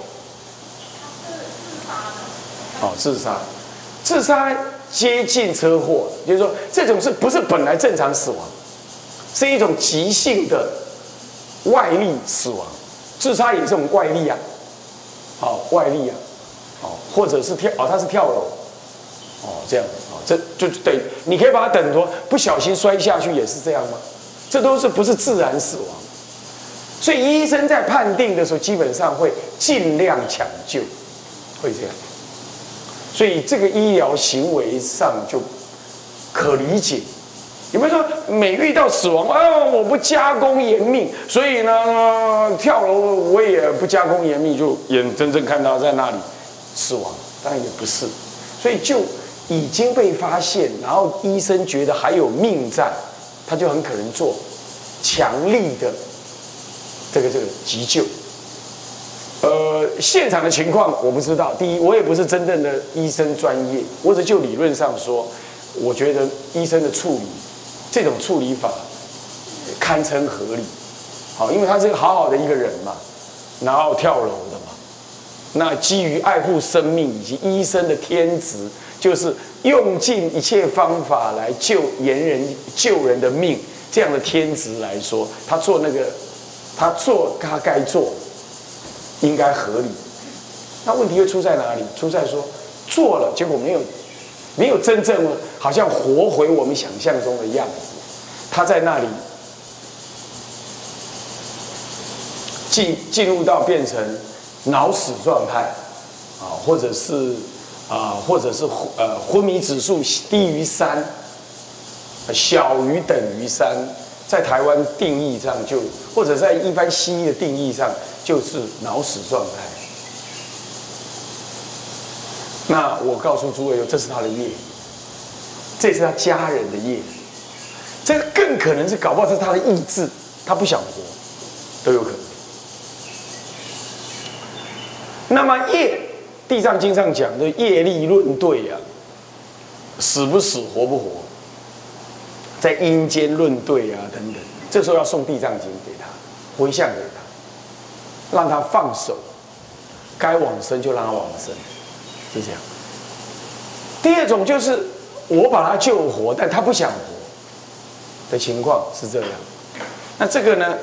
Speaker 1: 哦，自杀接近车祸，就是说这种是不是本来正常死亡，是一种急性的外力死亡。自杀也是一种外力啊，好，外力啊，哦，或者是他是跳楼，哦，这样，哦，这就等于你可以把它等同不小心摔下去也是这样吗？这都是不是自然死亡？所以医生在判定的时候，基本上会尽量抢救，会这样。所以这个医疗行为上就可理解。有没有说每遇到死亡啊，我不加工延命，所以呢跳楼我也不加工延命，就眼睁睁看到在那里死亡？当然也不是。所以就已经被发现，然后医生觉得还有命在，他就很可能做强力的这个急救。现场的情况我不知道。第一，我也不是真正的医生专业，我只就理论上说，我觉得医生的处理，这种处理法堪称合理。好，因为他是个好好的一个人嘛，然后跳楼的嘛，那基于爱护生命以及医生的天职，就是用尽一切方法来救人的命，这样的天职来说，他做他该做的。应该合理，那问题会出在哪里？出在说做了，结果没有真正好像活回我们想象中的样子。他在那里进入到变成脑死状态啊，或者是昏迷指数低于3，小于等于3，在台湾定义上或者在一般西医的定义上。就是脑死状态。那我告诉诸位，这是他的业，这是他家人的业，这更可能是搞不好这是他的意志，他不想活，都有可能。那么业，《地藏经》上讲的业力论对啊，死不死，活不活，在阴间论对啊等等，这时候要送《地藏经》给他，回向给他。让他放手，该往生就让他往生，是这样。第二种就是我把他救活，但他不想活的情况是这样。那这个呢，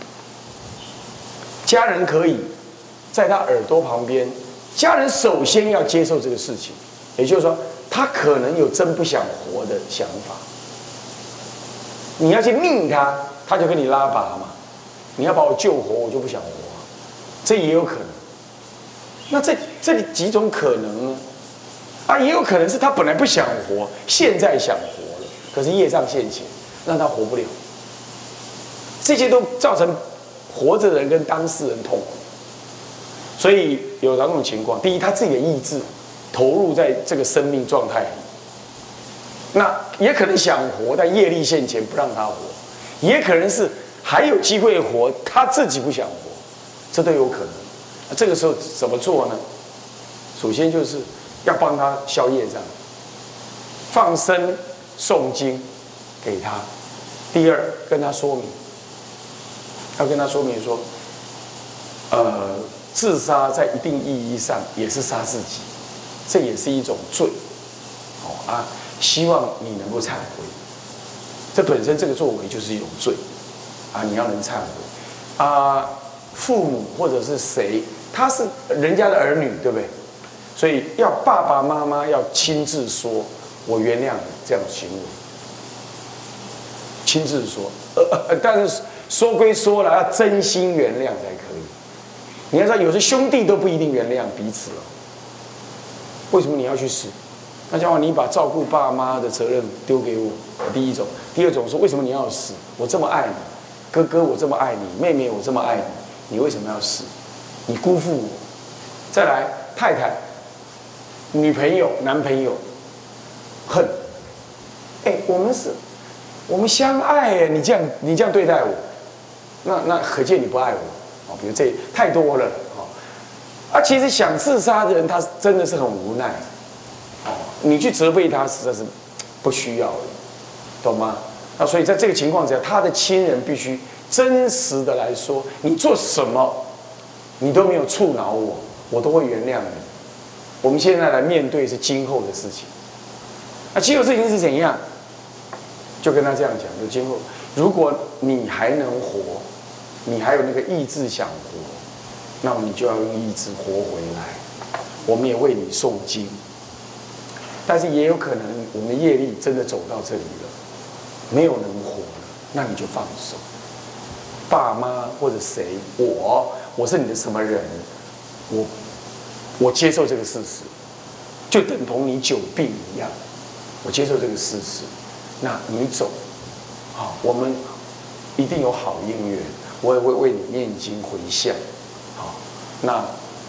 Speaker 1: 家人可以在他耳朵旁边，家人首先要接受这个事情，也就是说，他可能有真不想活的想法。你要去命他，他就跟你拉拔嘛。你要把我救活，我就不想活。这也有可能。那这里几种可能呢？啊，也有可能是他本来不想活，现在想活了，可是业障现前，让他活不了。这些都造成活着的人跟当事人痛苦。所以有两种情况：第一，他自己的意志投入在这个生命状态里，那也可能想活，但业力现前不让他活；也可能是还有机会活，他自己不想活。这都有可能。这个时候怎么做呢？首先就是要帮他消业障，放生诵经给他。第二，跟他说明，要跟他说明说，自杀在一定意义上也是杀自己，这也是一种罪。希望你能够忏悔。这本身这个作为就是一种罪你要能忏悔父母或者是谁，他是人家的儿女，对不对？所以要爸爸妈妈要亲自说，我原谅你这样的行为，亲自说。但是说归说了，要真心原谅才可以。你要知道，有些兄弟都不一定原谅彼此为什么你要去死？那讲话你把照顾爸妈的责任丢给我，第一种。第二种是为什么你要死？我这么爱你，哥哥我这么爱你，妹妹我这么爱你，你为什么要死？你辜负我。再来，太太、女朋友、男朋友，恨。我们相爱哎，你这样对待我，那可见你不爱我哦。比如这太多了哦。其实想自杀的人，他真的是很无奈哦。你去责备他，实在是不需要的，懂吗？那所以在这个情况之下，他的亲人必须真实的来说，你做什么，你都没有触恼我，我都会原谅你。我们现在来面对是今后的事情。那今后事情是怎样？就跟他这样讲，就今后，如果你还能活，你还有那个意志想活，那么你就要用意志活回来。我们也为你诵经，但是也有可能我们的业力真的走到这里了，没有能活了，那你就放手。爸妈或者谁，我是你的什么人，我接受这个事实，就等同你久病一样，我接受这个事实。那你走，好，我们一定有好姻缘，我也会为你念经回向，好，那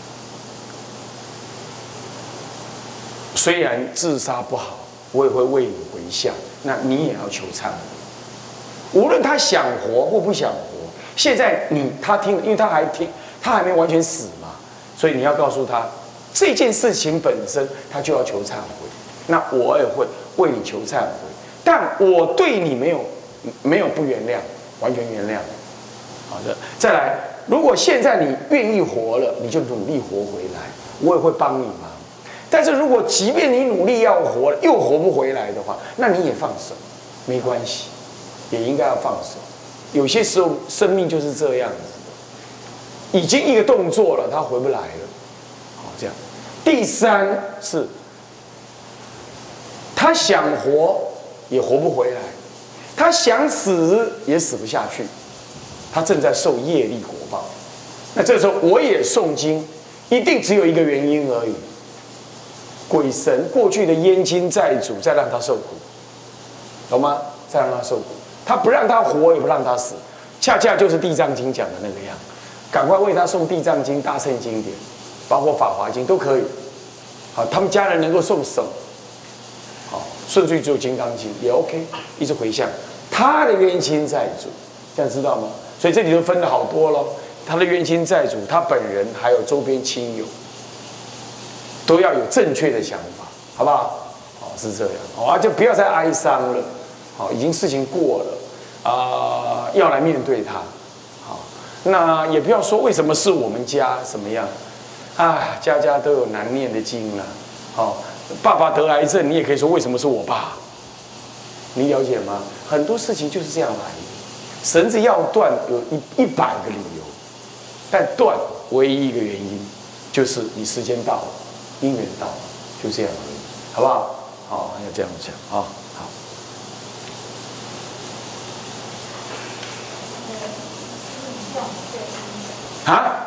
Speaker 1: 虽然自杀不好，我也会为你回向，那你也要求忏悔。无论他想活或不想活，现在他听，因为他还没完全死嘛，所以你要告诉他这件事情本身，他就要求忏悔。那我也会为你求忏悔。但我对你没有不原谅，完全原谅。好的，再来，如果现在你愿意活了，你就努力活回来，我也会帮你忙。但是如果即便你努力要活了，又活不回来的话，那你也放手，没关系，也应该要放手。有些时候生命就是这样子，已经一个动作了，他回不来了。好，这样。第三是，他想活。也活不回来，他想死也死不下去，他正在受业力果报。那这时候我也诵经，一定只有一个原因而已：鬼神过去的冤亲债主再让他受苦，懂吗？再让他受苦，他不让他活，也不让他死，恰恰就是《地藏经》讲的那个样。赶快为他诵《地藏经》、大乘经典，包括《法华经》都可以。好，他们家人能够诵什么？顺序只有《金刚经》也 OK， 一直回向他的冤亲债主，这样知道吗？所以这里就分了好多咯，他的冤亲债主，他本人还有周边亲友，都要有正确的想法，好不好？哦，是这样，哦，就不要再哀伤了，好，已经事情过了，要来面对它，好，那也不要说为什么是我们家怎么样，家家都有难念的经了，好。爸爸得癌症，你也可以说为什么是我爸？你了解吗？很多事情就是这样来的。绳子要断有100个理由，但断唯一一个原因就是你时间到了，因缘到了，就这样而已，好不好？好，要这样讲啊，好。啊？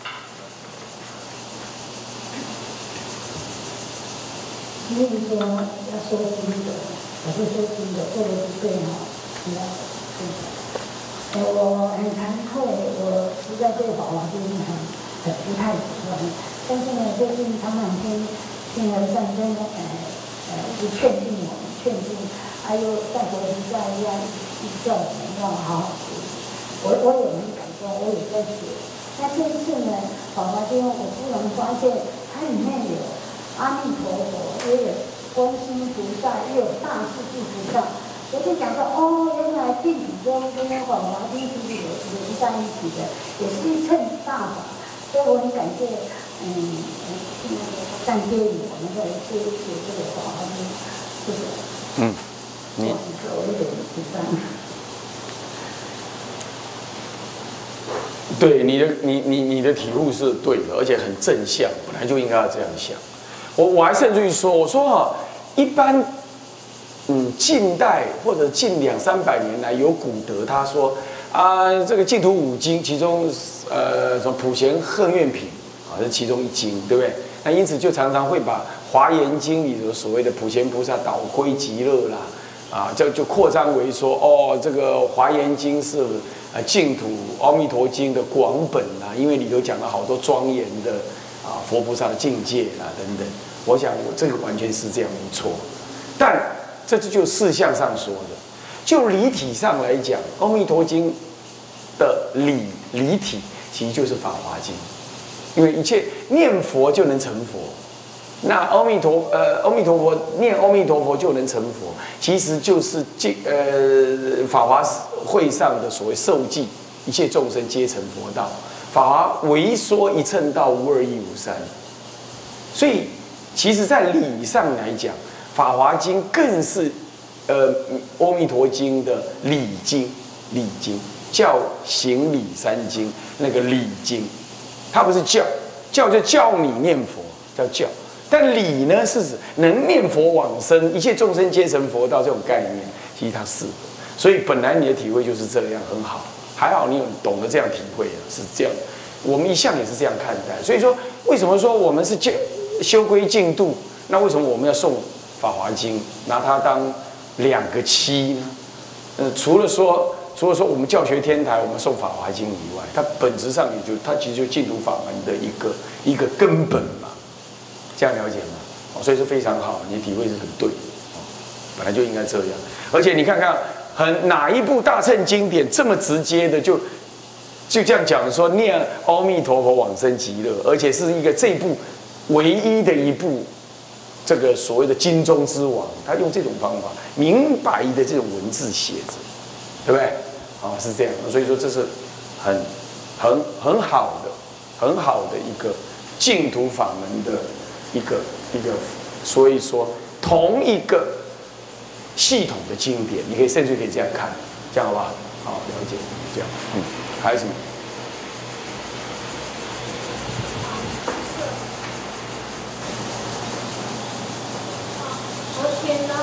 Speaker 6: 因为说要说经的，我是说经的，做的不对哈，你要对。我很惭愧，我实在对法华经很不太喜欢，但是呢，最近常常听和尚跟一直劝进我们，劝进，还有在国实在一样，一叫我们要好好学习。我也很感动，我也在学。那这一次呢，法华经我突然发现它里面有阿弥陀佛，也有观世音菩萨，也有大势至菩萨。我就想到，原来净土宗跟法华经是连在一起的，也是一乘大法。所以我很感谢，感谢你，我们在学这个法华经，谢谢。我有点紧张。
Speaker 1: 对你的体悟是对的，而且很正向，本来就应该要这样想。我还甚至于说，我说一般，近代或者近200-300年来有古德他说这个净土5经，其中什么普贤恨愿品是其中一经，对不对？那因此就常常会把华严经里头所谓的普贤菩萨导归极乐啦，啊，就扩张为说，哦，这个华严经是净土阿弥陀经的广本啦，因为里头讲了好多庄严的佛菩萨的境界啦等等。我想这个完全是这样没错，但这就事项上说的，就理体上来讲，阿弥陀经的理体其实就是法华经，因为一切念佛就能成佛。那阿弥陀佛念阿弥陀佛就能成佛，其实就是法华会上的所谓受记，一切众生皆成佛道，法华唯说一乘道，无二亦无三。所以其实在理上来讲，法华经更是阿弥陀经的理经，教行理三经那个理经，它不是教就教你念佛叫教。但理呢，是指能念佛往生，一切众生皆成佛道这种概念，其实它是的。所以本来你的体会就是这样，很好，还好你懂得这样体会啊，是这样。我们一向也是这样看待。所以说，为什么说我们是修归净度？那为什么我们要诵《法华经》，拿它当2个七呢？除了说我们教学天台我们诵《法华经》以外，它本质上它其实就净土法门的一个根本嘛。这样了解吗？所以是非常好，你的体会是很对，本来就应该这样。而且你看看，哪一部大乘经典这么直接的就这样讲说念阿弥陀佛往生极乐，而且是这部唯一的一部这个所谓的经中之王，他用这种方法明白的这种文字写着，对不对？是这样。所以说这是很好的一个净土法门的。一个，所以说同一个系统的经典，你甚至可以这样看，这样好不好？好，了解，这样，还有什么？
Speaker 5: 昨天呢，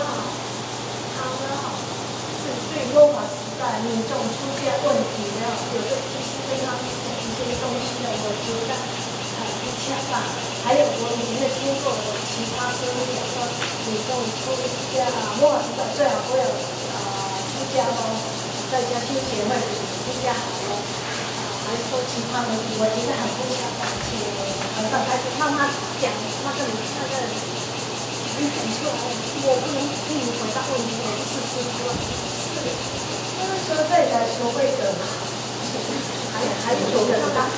Speaker 5: 是对罗马时代民众出现问题呢，有个其实跟他们讲一些东西呢，我觉得不恰当。还有我以前听过的其他师傅讲说，你跟出家末时代最好不要出家咯，在家修学会比出家好咯。还说其他问题，我觉得很不恰当。和尚开始慢慢讲那个你讲出来，我不能替你回答问题，我不是师傅。就是说在家学会的，还有的他。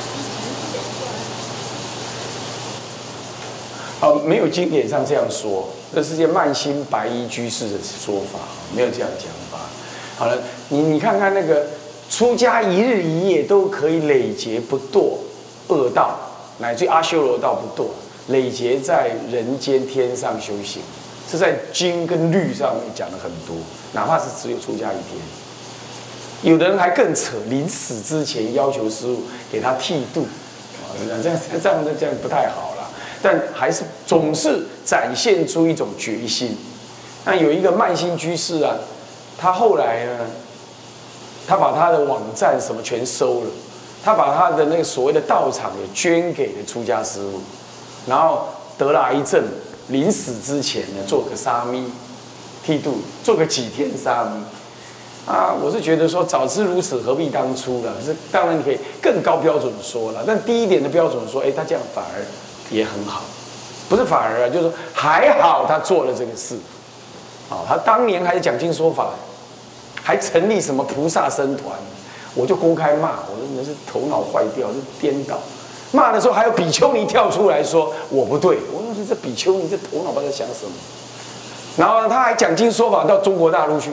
Speaker 1: 没有经典上这样说，这是些慢心白衣居士的说法，没有这样讲法。好了，你看看那个出家一日一夜都可以累劫不堕恶道，乃至阿修罗道不堕，累劫在人间天上修行，是在经跟律上面讲了很多，哪怕是只有出家1天。有的人还更扯，临死之前要求师父给他剃度，这样不太好。但还是总是展现出一种决心。那有一个慢心居士啊，他后来呢，他把他的网站什么全收了，他把他的那个所谓的道场也捐给了出家师父，然后得了癌症，临死之前呢，做个沙弥剃度，做个几天沙弥。我是觉得说，早知如此，何必当初了？这当然你可以更高标准说了，但低一点的标准说，他这样反而也很好，不是反而就是说还好他做了这个事，他当年还是讲经说法，还成立什么菩萨僧团，我就公开骂，我说你是头脑坏掉，是颠倒。骂的时候还有比丘尼跳出来说我不对，我说这比丘尼这头脑不知道在想什么。然后呢，他还讲经说法到中国大陆去，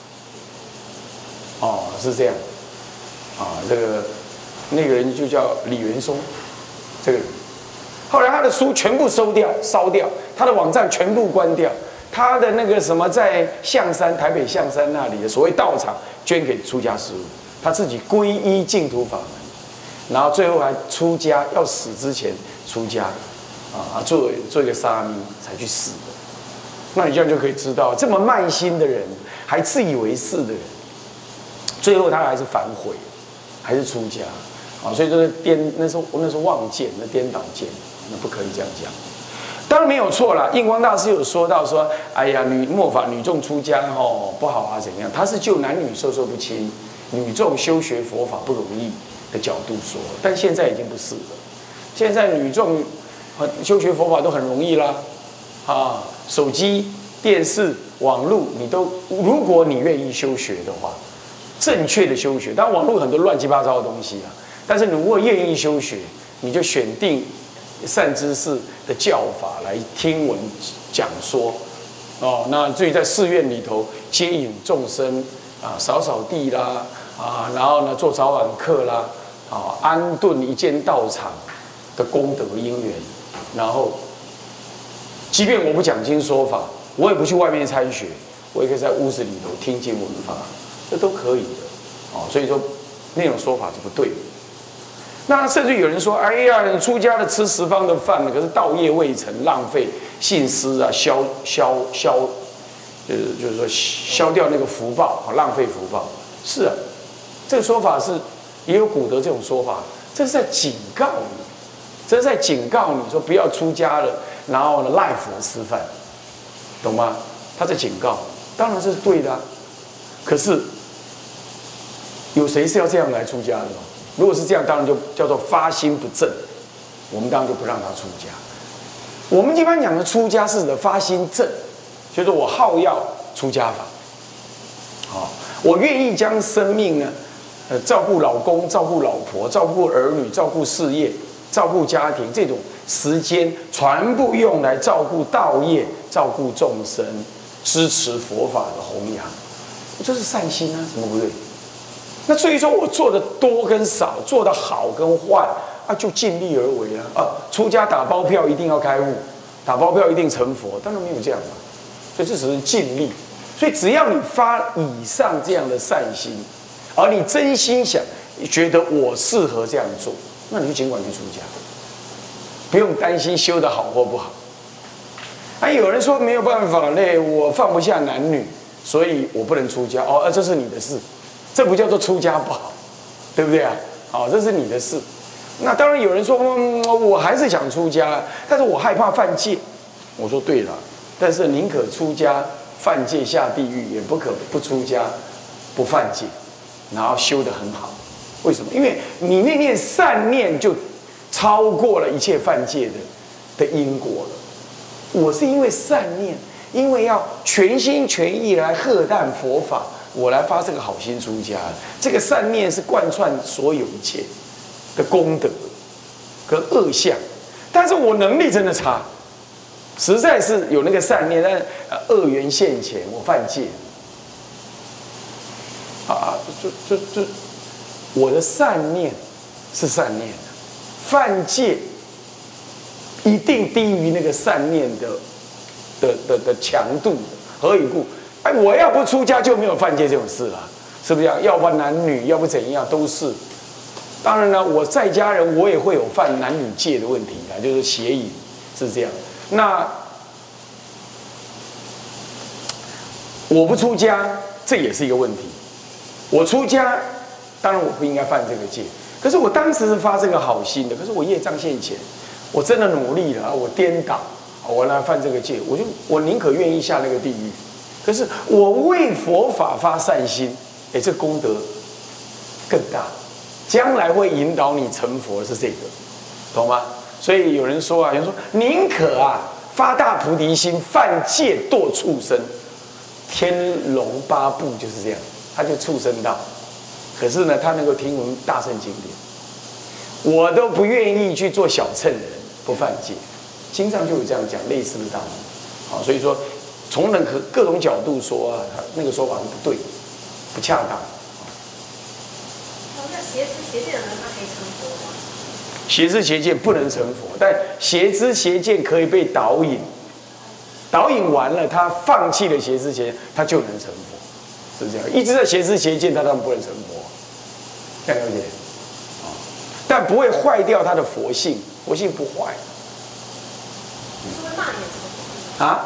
Speaker 1: 是这样，那个人就叫李元松，这个人。后来他的书全部烧掉，他的网站全部关掉，他的那个什么在台北象山那里的所谓道场捐给出家师父，他自己皈依净土法门，然后最后还出家，要死之前出家，做一个沙弥才去死的。那你这样就可以知道，这么慢心的人，还自以为是的人，最后他还是反悔，还是出家。所以就是那时候妄见，那颠倒见，那不可以这样讲。 当然没有错啦。印光大师有说到说，哎呀，末法女众出家不好啊，怎样？他是就男女授受不亲，女众修学佛法不容易的角度说，但现在已经不是了。现在女众修学佛法都很容易啦，啊，手机、电视、网络，如果你愿意修学的话，正确的修学，当然网络很多乱七八糟的东西啊，但是你如果愿意修学，你就选定善知识的教法来听闻讲说，哦，那至于在寺院里头接引众生啊，扫扫地啦，啊，然后呢做早晚课啦，啊，安顿一间道场的功德因缘，然后，即便我不讲经说法，我也不去外面参学，我也可以在屋子里头听经闻法，这都可以的，哦，所以说那种说法是不对的。那甚至有人说，哎呀，你出家的吃十方的饭，可是道业未成，浪费信施啊，就是说消掉那个福报，浪费福报。是啊，这个说法是也有古德这种说法，这是在警告你，这是在警告你说不要出家了，然后呢赖佛吃饭，懂吗？他在警告，当然是对的啊，可是有谁是要这样来出家的吗？如果是这样，当然就叫做发心不正，我们当然就不让他出家。我们一般讲的出家是的发心正，就是我好要出家法，好，我愿意将生命呢，照顾老公、照顾老婆、照顾儿女、照顾事业、照顾家庭，这种时间全部用来照顾道业、照顾众生、支持佛法的弘扬，这是善心啊，怎么不对？那至于说我做的多跟少，做的好跟坏啊，就尽力而为啊。出家打包票一定要开悟，打包票一定成佛，当然没有这样嘛。所以这只是尽力。所以只要你发以上这样的善心，而你真心想觉得我适合这样做，那你就尽管去出家，不用担心修得好或不好。有人说没有办法嘞，我放不下男女，所以我不能出家。这是你的事。这不叫做出家不好，对不对啊？好，这是你的事。那当然有人说，我还是想出家，但是我害怕犯戒。我说对了，但是宁可出家犯戒下地狱，也不可不出家不犯戒，然后修得很好。为什么？因为你那念善念就超过了一切犯戒的因果了。我是因为善念，因为要全心全意来荷担佛法。我来发这个好心出家，这个善念是贯穿所有一切的功德跟恶相，但是我能力真的差，实在是有那个善念，但恶缘现前，我犯戒我的善念是善念，犯戒一定低于那个善念的强度，何以故？我要不出家就没有犯戒这种事了，是不是这样？要不男女，要不怎样都是。当然了，我在家人我也会有犯男女戒的问题啊，就是邪淫是这样。那我不出家，这也是一个问题。我出家，当然我不应该犯这个戒，可是我当时是发这个好心的，可是我业障现前，我真的努力了，我颠倒，我来犯这个戒，我宁可愿意下那个地狱。可是我为佛法发善心，这功德更大，将来会引导你成佛是这个，懂吗？所以有人说有人说宁可发大菩提心，犯戒堕畜生。天龙八部就是这样，他就畜生道。可是呢，他能够听闻大乘经典，我都不愿意去做小乘人，不犯戒。经上就有这样讲类似的道理。好，所以说。从各种角度说那个说法是不对，不恰当。
Speaker 4: 那邪知邪见的人他可以成佛吗？
Speaker 1: 邪知邪见不能成佛，但邪知邪见可以被导引，导引完了，他放弃了邪知邪见，他就能成佛，是这样。一直在邪知邪见，他当然不能成佛，这样了解？但不会坏掉他的佛性，佛性不坏。
Speaker 4: 是会骂你的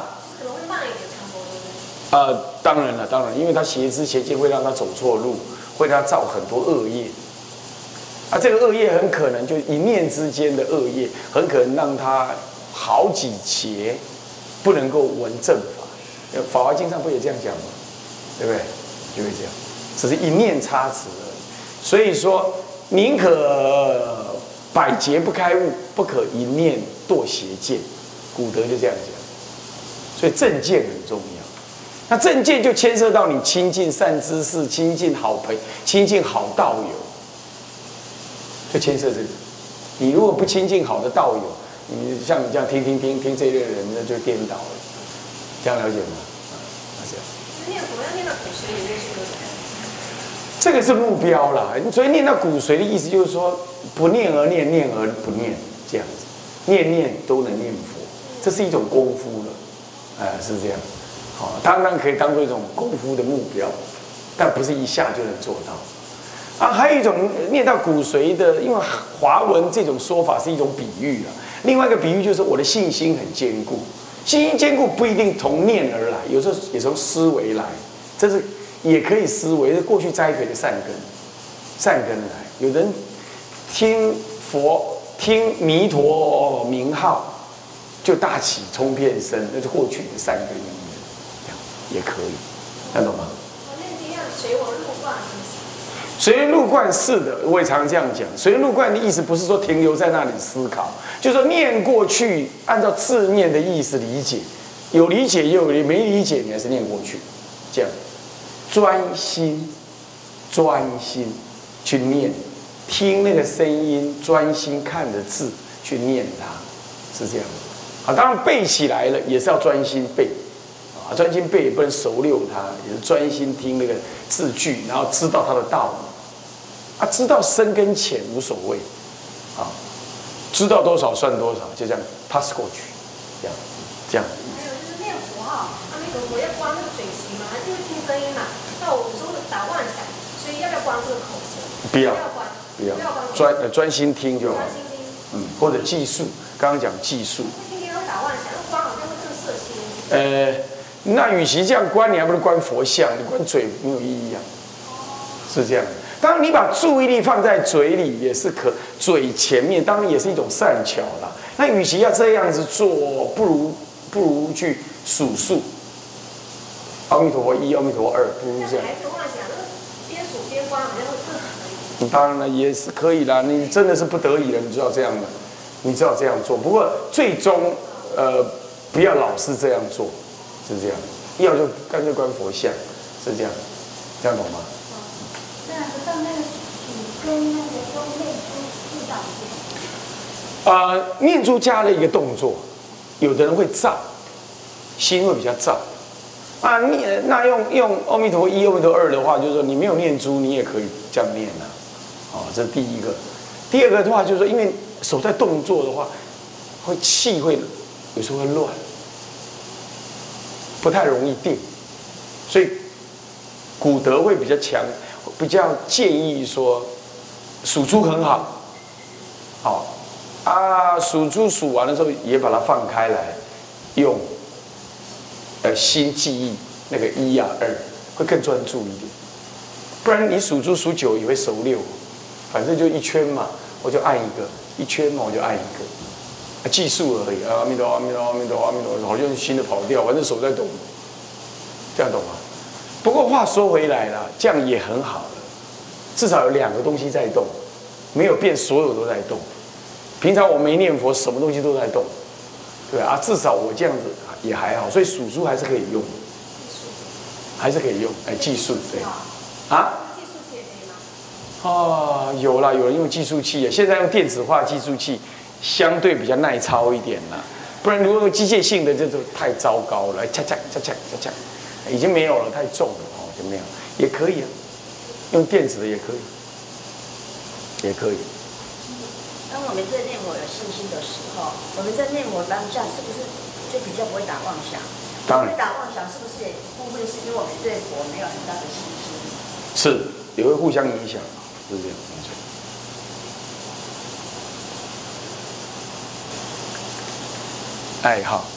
Speaker 1: 当然了，当然，因为他邪知邪见会让他走错路，会让他造很多恶业。这个恶业很可能就一念之间的恶业，很可能让他好几节不能够闻正法。法华经上不也这样讲吗？对不对？就会这样，只是一念差池而已。所以说，宁可百劫不开悟，不可一念堕邪见。古德就这样讲。所以正见很重要。那正见就牵涉到你亲近善知识、亲近好朋友、亲近好道友，就牵涉这个。你如果不亲近好的道友，你像你这样听这类人，那就颠倒了。这样了解吗？这样。
Speaker 4: 念佛要念到骨髓里面去，
Speaker 1: 这个是目标啦。所以念到骨髓的意思就是说，不念而念，念而不念，这样子，念念都能念佛，这是一种功夫了。是这样。好，当然可以当做一种功夫的目标，但不是一下就能做到。啊，还有一种念到骨髓的，因为华文这种说法是一种比喻啊。另外一个比喻就是我的信心很坚固，信心坚固不一定从念而来，有时候也从思维来，这是也可以思维，是过去栽培的善根来。有人听佛听弥陀名号，就大起冲遍身，那是过去的善根因缘，这样也可以，看懂吗？
Speaker 4: 我念经要随我入观。
Speaker 1: 随缘入观是的，我也常常这样讲。随缘入观的意思不是说停留在那里思考，就是说念过去，按照字面的意思理解，有理解也有没理解，你还是念过去，这样专心去念，听那个声音，专心看着字去念它，是这样。啊，当然背起来了也是要专心背。啊，专心背也不能熟溜它，也是专心听那个字句，然后知道它的道理。啊，知道深跟浅无所谓，啊，知道多少算多少，就这样 pass 过去，这样。
Speaker 4: 还有就是念佛哈，阿弥陀佛要关那个嘴型嘛，因为听声音嘛，那我有时候打妄想，所以要不要关这个口舌？
Speaker 1: 不要
Speaker 4: 关，
Speaker 1: 不要专心听就好。
Speaker 4: 专心听。
Speaker 1: 或者计数，刚刚讲计数。
Speaker 4: 听听会打妄想，那关好像会更色心。
Speaker 1: 那与其这样关，你还不如关佛像，你关嘴没有意义啊，是这样。当然，你把注意力放在嘴里也是嘴前面，当然也是一种善巧啦。那与其要这样子做，不如去数数。阿弥陀佛一，阿弥陀佛二，不如这样。
Speaker 4: 孩子妄想，那个边数边关好像会更可以。
Speaker 1: 当然了，也是可以啦。你真的是不得已了，你知道这样的，你知道这样做。不过最终，不要老是这样做。是这样，要就干脆关佛像，是这样，这样懂吗？
Speaker 6: 那到那个跟那个都念珠知道
Speaker 1: 念珠加了一个动作，有的人会燥，心会比较燥。啊，那用阿弥陀佛一、阿弥陀佛二的话，就是说你没有念珠，你也可以这样念啊。这是第一个。第二个的话，就是说因为手在动作的话，气会有时候会乱。不太容易定，所以古德会比较建议说，数珠很好，数珠数完了之后也把它放开来，用心记忆那个一啊二，会更专注一点。不然你数珠数久也会熟溜，反正就一圈嘛，我就按一个；一圈嘛，我就按一个。计数而已，阿弥陀佛，阿弥陀佛，阿弥陀佛，阿弥陀佛，好像新的跑掉，反正手在动，这样懂吗？不过话说回来了，这样也很好了，至少有两个东西在动，没有变所有都在动。平常我没念佛，什么东西都在动，对啊，至少我这样子也还好，所以数珠还是可以用，还是可以用，计数对，啊。有啦，有人用计数器，现在用电子化计数器。相对比较耐操一点啦，不然如果用机械性的，这就太糟糕了，恰恰，已经没有了，太重了就没有，也可以啊，用电子的也可以，
Speaker 2: 当我们对念佛有信心的时候，我们在念佛当下是不是就比较不会打妄想？
Speaker 1: 当然，
Speaker 2: 不会打妄想是不是也部分是因为我们对佛没有很大的信心？
Speaker 1: 是，也会互相影响，是这样。好，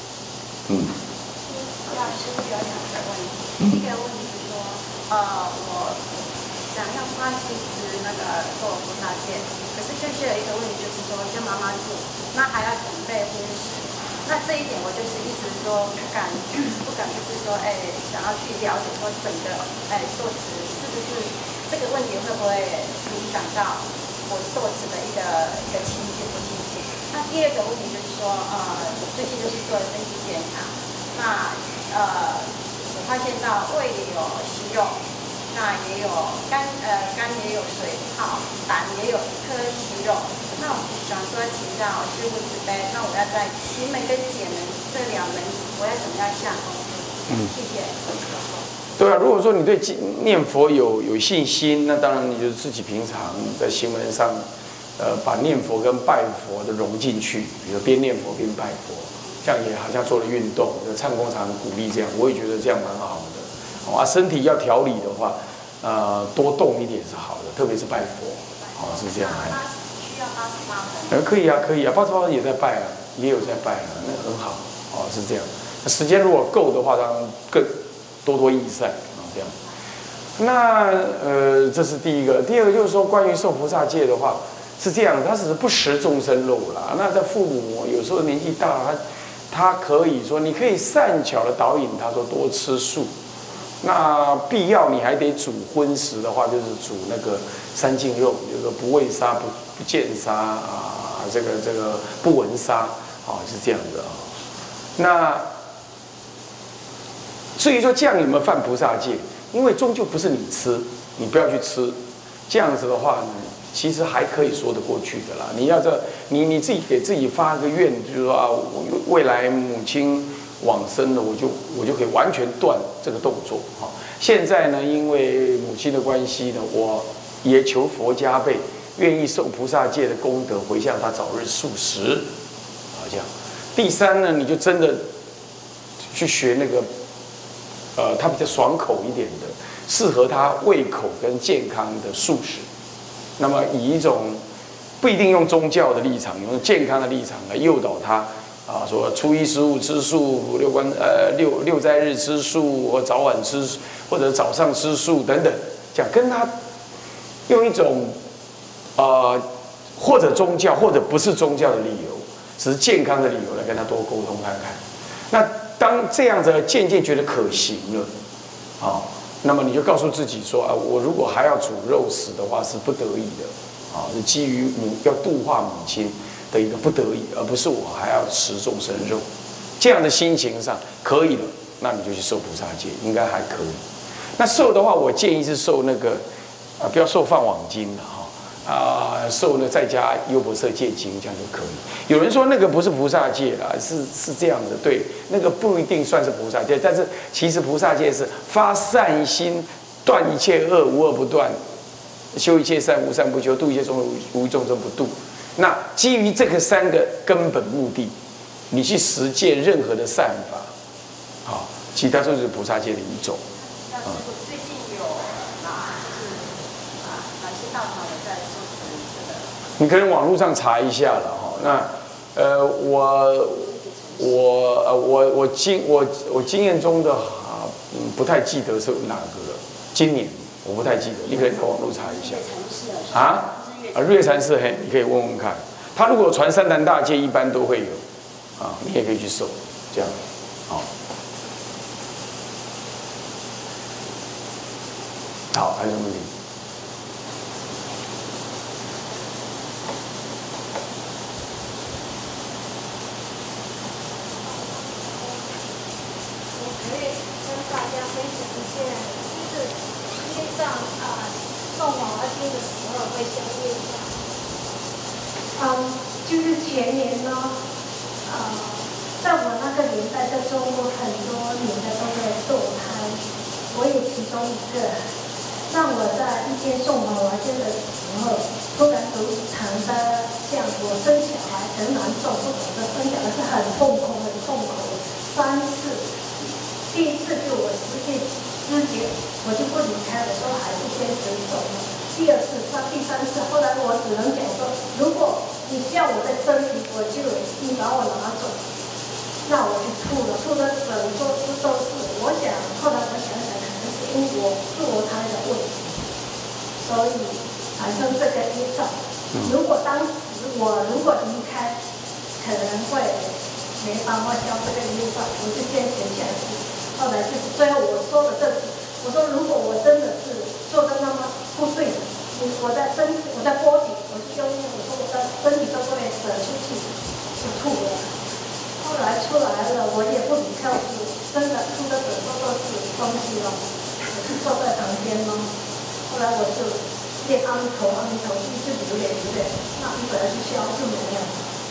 Speaker 4: 老师有两个问题，第一个问题是说，我想要发心吃那个做菩萨戒，可是就是有一个问题，就是说跟妈妈住，那还要准备荤食，
Speaker 2: 那这一点我就是一直说不敢，就是说想要去了解说整个受持是不是这个问题会不会影响到我受持的一个清洁不清洁？那第二个问题就是说最近就是做了身体检查，那我发现到胃里有息肉。那也有肝也有水泡，胆也有一颗息肉。那我想说，请教师父慈悲，那我要在奇门跟解门这2门，我要怎么样下功夫？谢谢。
Speaker 1: 对啊，如果说你对念佛有信心，那当然你就自己平常在行为上，把念佛跟拜佛的融进去，比如边念佛边拜佛，这样也好像做了运动。唱功常鼓励这样，我也觉得这样蛮好的。身体要调理的话，多动一点是好的，特别是拜佛，是这样。
Speaker 2: 需要88分。
Speaker 1: 可以啊，88分也在拜啊，也有在拜啊，那很好，是这样。时间如果够的话，当然更多益善这样。那这是第一个，第二个就是说关于受菩萨戒的话是这样，他只是不食众生肉啦。那在父母有时候年纪大了，他可以说，你可以善巧的导引他说多吃素。那必要你还得煮荤食的话，就是煮那个三净肉，就是不畏杀、不见杀这个不闻杀，是这样的那至于说这样有没有犯菩萨戒？因为终究不是你吃，你不要去吃，这样子的话呢，其实还可以说得过去的啦。你要你自己给自己发个愿，就是说未来母亲往生了，我就可以完全断这个动作。现在呢，因为母亲的关系呢，我也求佛加倍，愿意受菩萨戒的功德，回向他早日素食。这样。第三呢，你就真的去学那个，它比较爽口一点的，适合他胃口跟健康的素食。那么以一种不一定用宗教的立场，用健康的立场来诱导他。说初一十五吃素，六斋日吃素，或早晚吃，或者早上吃素等等，这样跟他用一种或者宗教或者不是宗教的理由，只是健康的理由来跟他多沟通看看。那当这样子渐渐觉得可行了，那么你就告诉自己说我如果还要煮肉食的话是不得已的，是基于要度化母亲的一个不得已，而不是我还要吃众生肉，这样的心情上可以了，那你就去受菩萨戒，应该还可以。那受的话，我建议是受那个不要受放网经了受那在家优婆塞戒经，这样就可以。有人说那个不是菩萨戒啦，是这样的，对，那个不一定算是菩萨戒，但是其实菩萨戒是发善心，断一切恶，无恶不断，修一切善，无善不修，度一切众生，无众生不度。那基于这个3个根本目的，你去实践任何的善法，其他都是菩萨戒的一种。
Speaker 2: 最近有哪些道场有在说这个？
Speaker 1: 你可能网络上查一下了那我经验中的不太记得是哪个了。今年我不太记得，你可以在网络查一下。日月禅师你可以问问看，他如果传三坛大戒，一般都会有你也可以去受，这样好，还有什么问题？
Speaker 4: 我可以跟大家分享一些，就是实际上送娃娃经的时候会想念一下。
Speaker 5: 就是前年呢，在我那个年代，在中国很多年代都在堕胎，我也其中一个。让我在一天送娃娃经的时候，突然肚子疼的，像我生小孩很难受，不懂得生小孩是很痛苦，很痛苦。3次，第一次就我实际知觉，我就不离开了，说还是坚持走。第2次、第3次，后来我只能讲说，如果你需要我的身体，我就你把我拿走。那我就吐了，吐的整桌子都是。我想，后来我想想，可能是因为我堕胎的问题，所以产生这个业障。如果当时我如果离开，可能会没帮我消这个业障，我就坚持下去。后来就是最后我说的这句，我说如果我真的是做的那么不对，我的身体，我的锅底，我就用我说我的身体都会舍出去，就吐了。后来出来了，我也不理跳舞，真的吐的很多都是东西了，我是坐在旁边咯。后来我就念阿弥陀，阿弥陀，一直流泪流泪，那一本来就消就没有。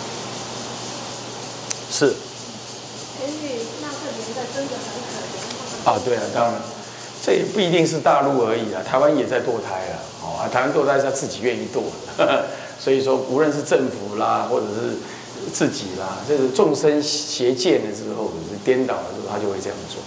Speaker 1: 是。
Speaker 5: 所以那个年代真的很可怜。
Speaker 1: 啊，对啊，当然，这也不一定是大陆而已啊，台湾也在堕胎了，哦啊，台湾堕胎是他自己愿意堕的，所以说无论是政府啦，或者是自己啦，这个众生邪见了之后，颠倒了之后，他就会这样做。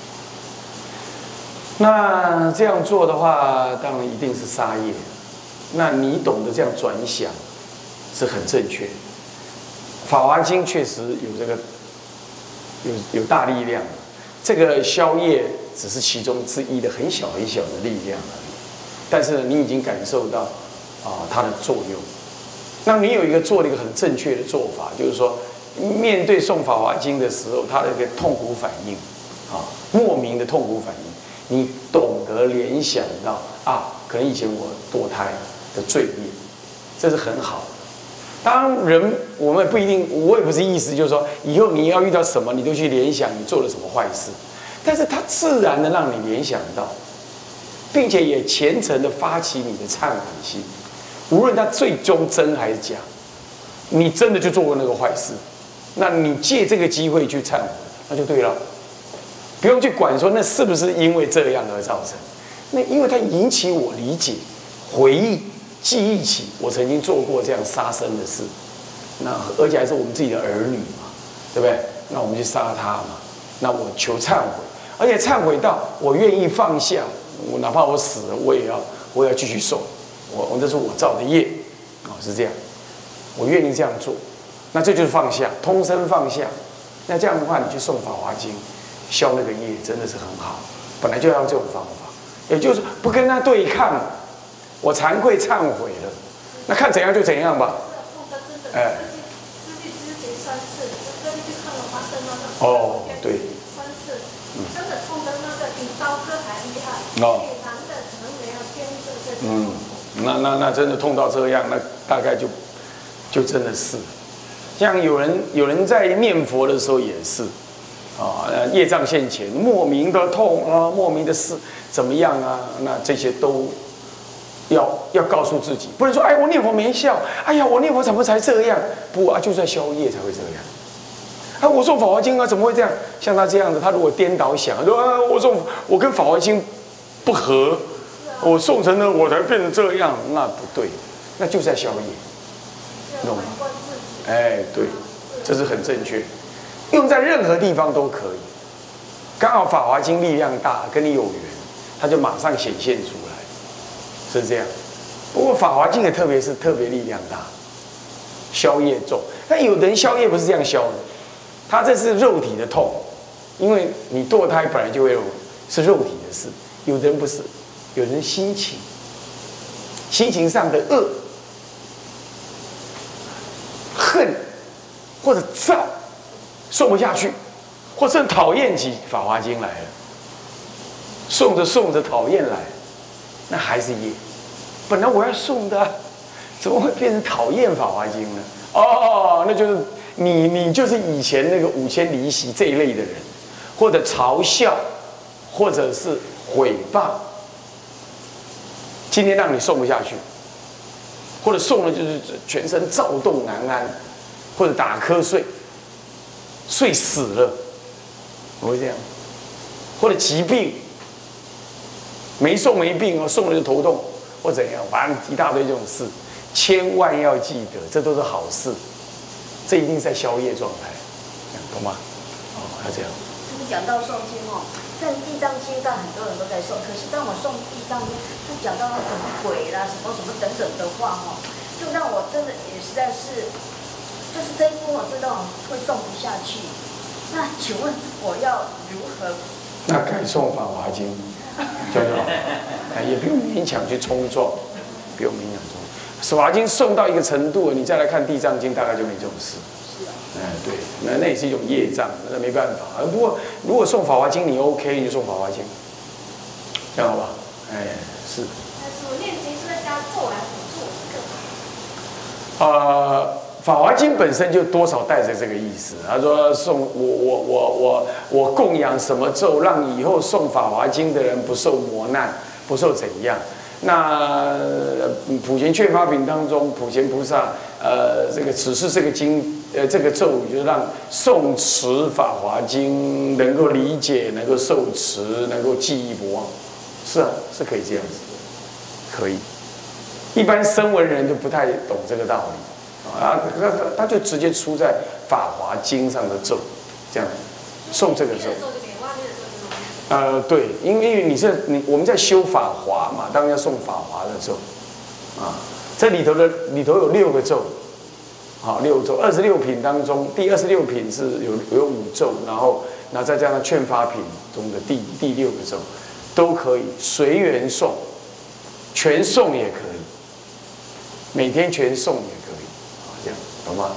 Speaker 1: 那这样做的话，当然一定是杀业。那你懂得这样转想，是很正确。《法华经》确实有这个有大力量，这个消业只是其中之一的很小很小的力量而已。但是呢，你已经感受到它的作用。那你有一个做了一个很正确的做法，就是说，面对诵《法华经》的时候，他的一个痛苦反应，莫名的痛苦反应，你懂得联想到可能以前我堕胎的罪业，这是很好的。当然，我们不一定，我也不是意思就是说，以后你要遇到什么，你都去联想你做了什么坏事，但是它自然的让你联想到，并且也虔诚的发起你的忏悔心，无论它最终真还是假，你真的就做过那个坏事，那你借这个机会去忏悔，那就对了，不用去管说那是不是因为这样而造成，那因为它引起我理解、回忆。记忆起我曾经做过这样杀生的事，那而且还是我们自己的儿女嘛，对不对？那我们去杀他嘛，那我求忏悔，而且忏悔到我愿意放下，我哪怕我死了，我也要继续受，我这是我造的业，是这样，我愿意这样做，那这就是放下，通身放下。那这样的话，你去诵《法华经》，消那个业真的是很好，本来就要用这种方法，也就是不跟他对抗。我惭愧忏悔了，那看怎样就怎样吧。哎。哦，对。3次，真的痛的那个比刀割还厉害。哦。男的可能没有见过这。那真的痛到这样，那大概就真的是，像有人在念佛的时候也是，业障现前，莫名的痛莫名的事怎么样啊？那这些都。要告诉自己，不能说我念佛没效，我念佛怎么才这样？不就在消业才会这样。我诵《法华经》怎么会这样？像他这样子，他如果颠倒想，说我跟《法华经》不合，我诵成了我才变成这样，那不对，那就是在消业，懂吗？对，这是很正确，用在任何地方都可以。刚好《法华经》力量大，跟你有缘，它就马上显现出来。是这样，不过《法华经》也特别力量大，消业重。但有的人消业不是这样消的，他这是肉体的痛，因为你堕胎本来就会是肉体的事。有的人不是，有人心情上的恶、恨或者躁，诵不下去，或者讨厌起《法华经》来了，诵着讨厌来。那还是业，本来我要诵的，怎么会变成讨厌《法华经》呢？那就是你就是以前那个5000离席这一类的人，或者嘲笑，或者是毁谤，今天让你诵不下去，或者诵了就是全身躁动难安，或者打瞌睡，睡死了，不会这样，或者疾病。没送没病送了就头痛或怎样，反正一大堆这种事，千万要记得，这都是好事，这一定是在消业状态，懂吗？要这样。
Speaker 2: 就是讲到诵经在《地藏经》但很多人都在诵，可是当我诵《地藏经》，他讲到什么鬼啦、什么等等的话就让我真的也实在是，就是这一部我知道会诵不下去。那请问我要如何？
Speaker 1: 那改诵《法华经》。就好，也不用勉强去冲撞，不用勉强冲。《法华经》诵到一个程度，你再来看《地藏经》，大概就没这种事。 对，那也是一种业障，那没办法。不过如果送《法华经》你 OK，你就送《法华经》，这样好吧？是。
Speaker 4: 但是我念经是在加咒来辅助更好。
Speaker 1: 法华经本身就多少带着这个意思。他说送我供养什么咒，让以后诵法华经的人不受磨难，不受怎样。那普贤劝发品当中，普贤菩萨这个指示这个经这个咒，就让诵持法华经能够理解，能够受持，能够记忆不忘。是啊，是可以这样子的，可以。一般声闻人就不太懂这个道理。他就直接出在《法华经》上的咒，这样诵这个咒。对，因为我们在修法华嘛，当然要诵法华的咒啊。这里头有6个咒，好，6咒，26品当中，第26品是有5咒，然后再加上劝发品中的第6个咒，都可以随缘诵，全诵也可以，每天全诵也可以。这样懂吗？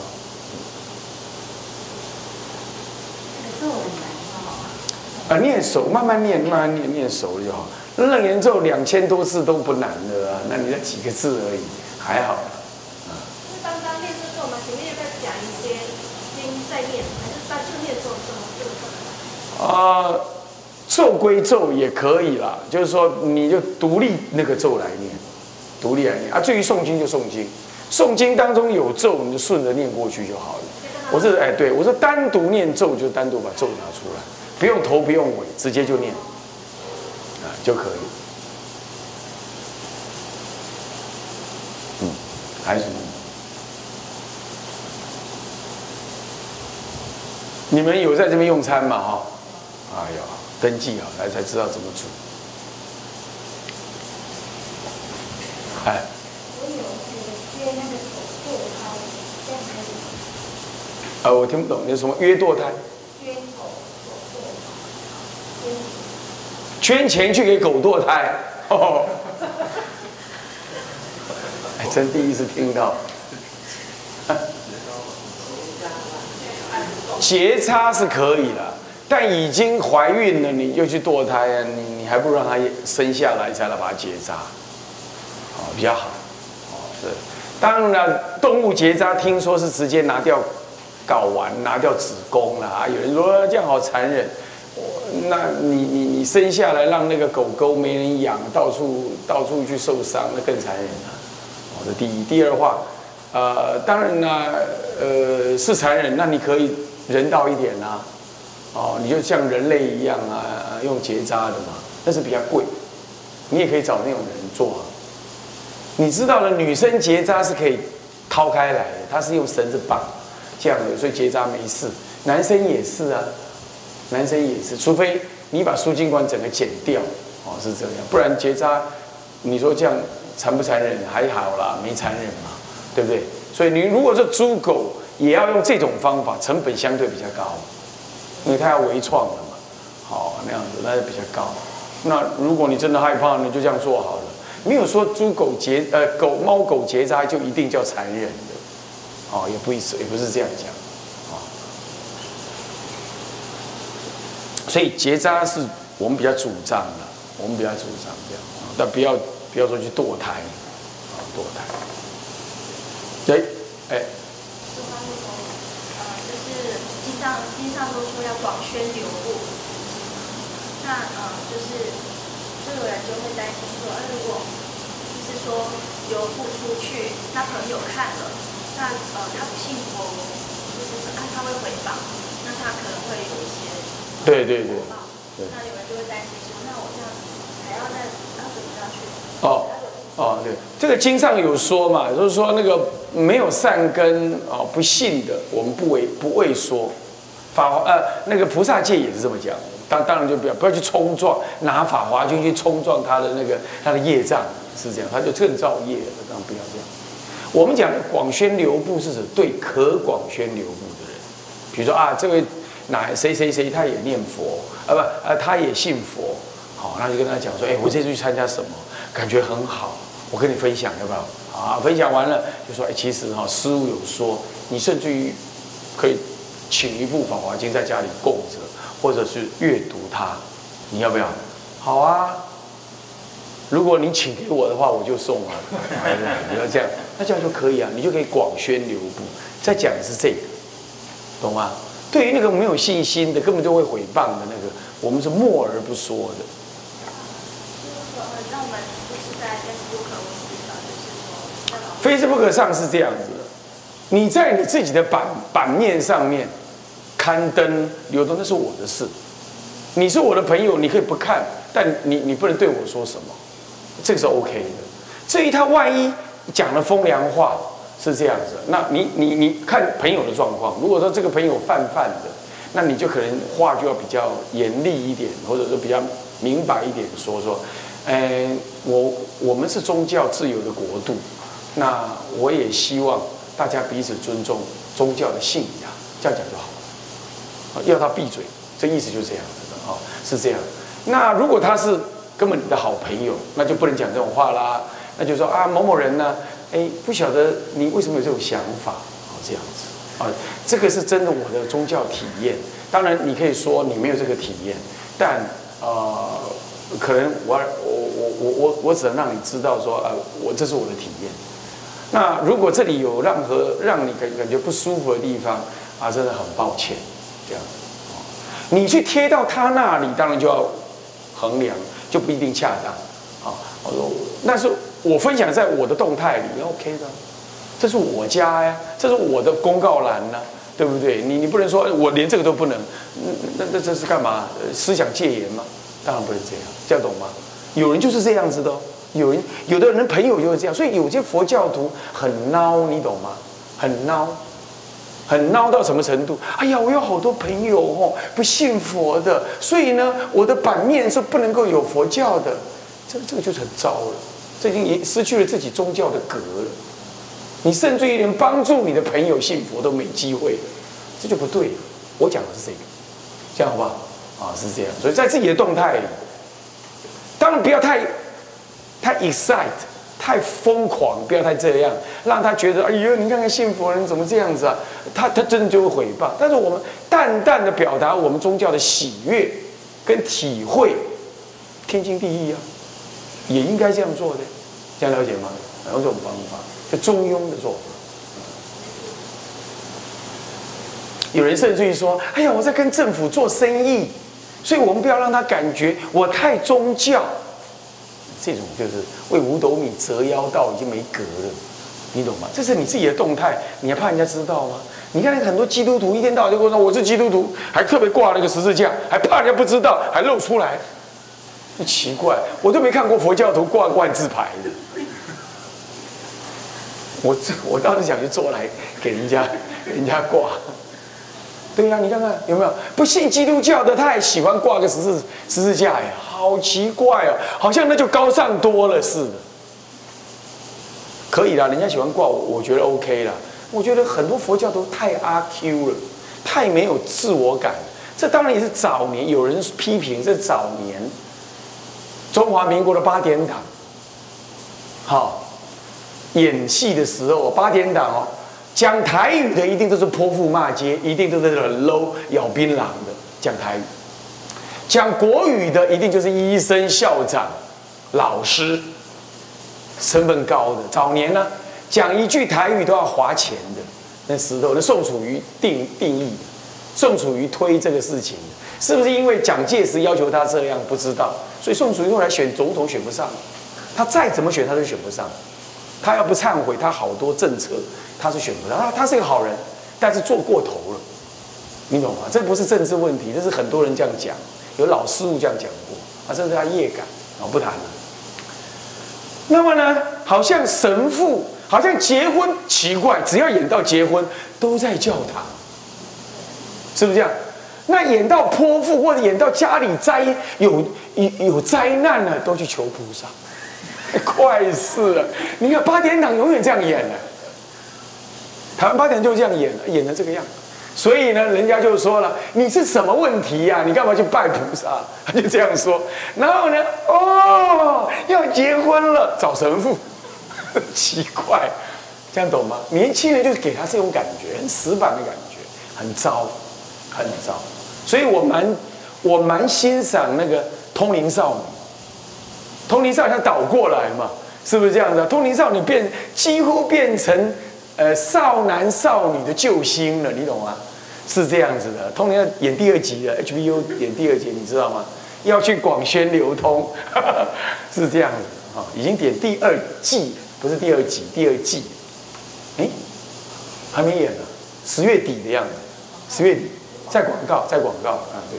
Speaker 1: 念熟，慢慢念念熟了就好。楞严咒2000多字都不难的啊，那你那几个字而已，还好。
Speaker 4: 刚刚念这咒嘛，前面要不要讲一些经再念，还是单就念咒
Speaker 1: 咒归咒也可以啦，就是说你就独立那个咒来念，独立来念啊。至于诵经就诵经。诵经当中有咒，你就顺着念过去就好了。我说单独念咒，就单独把咒拿出来，不用头不用尾，直接就念，就可以。还有什么？你们有在这边用餐吗？登记好，来才知道怎么煮。我听不懂，你什么约堕胎？捐钱去给狗堕胎，真第一次听到。结扎是可以的，但已经怀孕了，你又去堕胎啊？你还不如让它生下来，才来把它结扎，比较好。是，当然了，动物结扎听说是直接拿掉睾丸，拿掉子宫啦。有人说这样好残忍，那你生下来让那个狗狗没人养，到处去受伤，那更残忍了。这第一，第二话，当然啦，是残忍，那你可以人道一点啊，你就像人类一样啊，用结扎的嘛，那是比较贵，你也可以找那种人做啊。你知道了，女生结扎是可以掏开来的，她是用绳子绑这样的，所以结扎没事。男生也是啊，男生也是，除非你把输精管整个剪掉，是这样，不然结扎，你说这样残不残忍？还好啦，没残忍嘛，对不对？所以你如果是猪狗，也要用这种方法，成本相对比较高，因为它要微创的嘛，那样子那就比较高。那如果你真的害怕，你就这样做好了。没有说猪狗猫狗结扎就一定叫残忍的，也不是这样讲，所以结扎是我们比较主张的，我们比较主张这样，但不要说去堕胎，堕胎。
Speaker 4: 就是经上都说要广宣流布，那就是就有人就会担心说，如果就是说流布出去，他朋友看了，那他不信佛，就是他会回访，那他可能会有一些
Speaker 1: 对，
Speaker 4: 那有人就会担心说，那我这样子还要怎么样去？
Speaker 1: 对，这个经上有说嘛，就是说那个没有善根不信的，我们不畏说。那个菩萨戒也是这么讲，当然就不要去冲撞，拿法华经去冲撞他的业障，是这样，他就更造业了。当然不要这样。我们讲的广宣流布是指对可广宣流布的人，比如说这位谁他也念佛，他也信佛，好，那就跟他讲说，我这次去参加什么，感觉很好，我跟你分享要不要？分享完了就说，其实师父有说，你甚至于可以请一部《法华经》在家里供着，或者是阅读它，你要不要？好啊。如果你请给我的话，我就送了。你要这样，那这样就可以啊，你就可以广宣流布。再讲的是这个，懂吗？对于那个没有信心的，根本就会毁谤的那个，我们是默而不说的。
Speaker 4: 那我们就是在 Facebook
Speaker 1: ，Facebook 上是这样子的，你在你自己的版面上面刊登流动，那是我的事。你是我的朋友，你可以不看，但你不能对我说什么，这个是 OK 的。至于他万一讲了风凉话，是这样子，那你看朋友的状况。如果说这个朋友泛的，那你就可能话就要比较严厉一点，或者说比较明白一点说，我们是宗教自由的国度，那我也希望大家彼此尊重宗教的信仰，这样讲就好了。要他闭嘴，这意思就是这样子的啊，是这样。那如果他是根本你的好朋友，那就不能讲这种话啦。那就说啊，某某人呢，不晓得你为什么有这种想法，这样子啊，这个是真的我的宗教体验。当然，你可以说你没有这个体验，但可能我只能让你知道说，这是我的体验。那如果这里有让你感觉不舒服的地方啊，真的很抱歉，这样子。你去贴到他那里，当然就要衡量，就不一定恰当啊。我说，但是我分享在我的动态里 ，OK 的，这是我家呀，这是我的公告栏呢，对不对？你不能说我连这个都不能，那这是干嘛？思想戒严吗？当然不能这样，这样懂吗？有人就是这样子的哦，有的人朋友就是这样，所以有些佛教徒很孬，你懂吗？很孬到什么程度？哎呀，我有好多朋友哦，不信佛的，所以呢，我的版面是不能够有佛教的，这个就是很糟了，这已经失去了自己宗教的格了。你甚至于连帮助你的朋友信佛都没机会了，这就不对了。我讲的是这个，这样好不好？啊，是这样。所以在自己的动态里，当然不要太 excite。太疯狂，不要太这样，让他觉得，哎呦，你看看信佛人怎么这样子啊？他真的就会毁谤。但是我们淡淡的表达我们宗教的喜悦跟体会，天经地义啊，也应该这样做的，这样了解吗？用这种方法，就中庸的做法。有人甚至于说，哎呀，我在跟政府做生意，所以我们不要让他感觉我太宗教。这种就是为五斗米折腰道，已经没格了，你懂吗？这是你自己的动态，你还怕人家知道吗？你看很多基督徒一天到晚就跟我说我是基督徒，还特别挂了个十字架，还怕人家不知道，还露出来，就奇怪，我都没看过佛教徒挂万字牌的。我倒是想去做来给人家挂。对呀，你看看有没有不信基督教的，他还喜欢挂个十字架呀，好奇怪哦，好像那就高尚多了似的。可以啦，人家喜欢挂我觉得 OK 啦。我觉得很多佛教都太阿 Q 了，太没有自我感。这当然也是早年有人批评，这早年中华民国的8点档，好演戏的时候，8点档哦。讲台语的一定都是泼妇骂街，一定都是很 low 咬槟榔的讲台语。讲国语的一定就是医生、校长、老师，身份高的。早年呢，讲一句台语都要花钱的。那时候，那宋楚瑜定义的，宋楚瑜推这个事情的，是不是因为蒋介石要求他这样？不知道，所以宋楚瑜后来选总统选不上，他再怎么选他都选不上。他要不忏悔，他好多政策他是选不上。他是个好人，但是做过头了，你懂吗？这不是政治问题，这是很多人这样讲，有老师傅这样讲过啊，这是他业感啊，不谈了。那么呢，好像神父，好像结婚奇怪，只要演到结婚都在教堂，是不是这样？那演到泼妇或者演到家里有灾难了，都去求菩萨。快死了！你看8点档永远这样演的，台湾8点就这样演的这个样，所以呢，人家就说了，你是什么问题呀？你干嘛去拜菩萨？他就这样说。然后呢，要结婚了，找神父，奇怪，这样懂吗？年轻人就是给他这种感觉，很死板的感觉。 很糟，很糟。所以我蛮欣赏那个通灵少女，通灵少女她倒过来嘛，是不是这样的？通灵少女几乎变成少男少女的救星了，你懂吗？是这样子的。通灵要演第2集了 ，HBO 演第2集，你知道吗？要去广宣流通，是这样子啊，已经点第2季，不是第2集，第2季。哎，还没演呢，10月底的样子，10月底在广告啊，对。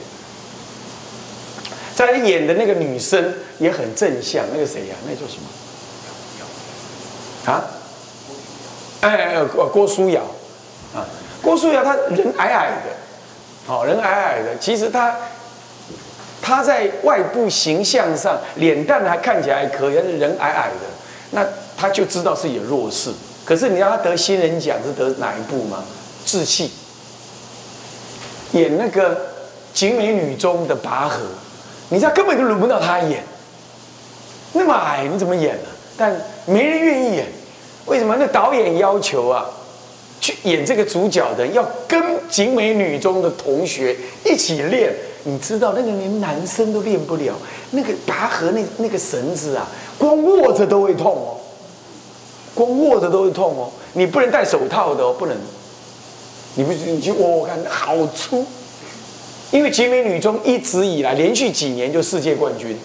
Speaker 1: 再来演的那个女生也很正向，那个谁呀、啊？那叫什么？啊？郭书瑶啊，郭书瑶她人矮矮的，好、人矮矮的，其实她在外部形象上，脸蛋还看起来还可以，但是人矮矮的，那她就知道自己的弱势。可是你让她得新人奖是得哪一部吗？志气，演那个景美女中的拔河，你知道根本就轮不到她演，那么矮你怎么演呢、但没人愿意演，为什么？那导演要求啊，去演这个主角的要跟景美女中的同学一起练。你知道那个连男生都练不了，那个拔河那个绳子啊，光握着都会痛哦，光握着都会痛哦。你不能戴手套的哦，不能。你去握握看，好粗。因为景美女中一直以来连续几年就世界冠军，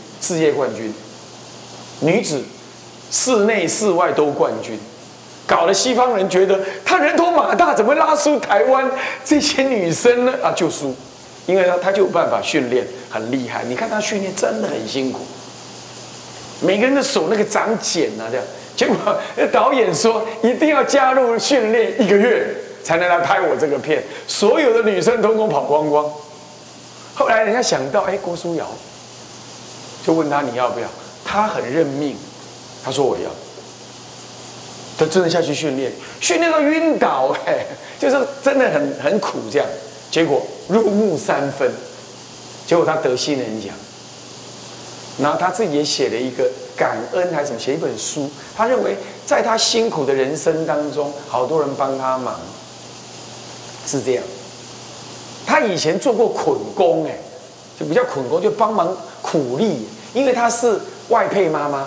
Speaker 1: 女子室内室外都冠军，搞得西方人觉得她人头马大，怎么拉输台湾这些女生呢？啊，就输，因为她就有办法训练，很厉害。你看她训练真的很辛苦，每个人的手那个长茧啊，这样。结果导演说一定要加入训练1个月才能来拍我这个片，所有的女生通通跑光光。后来人家想到，哎，郭书瑶，就问他你要不要？他很认命，他说我要。他真的下去训练到晕倒，哎，就是真的很苦这样。结果入木3分，结果他得新人奖。然后他自己也写了一个感恩还是什么，写一本书。他认为在他辛苦的人生当中，好多人帮他忙，是这样。他以前做过捆工，哎，就比较捆工，就帮忙苦力，因为他是外配妈妈。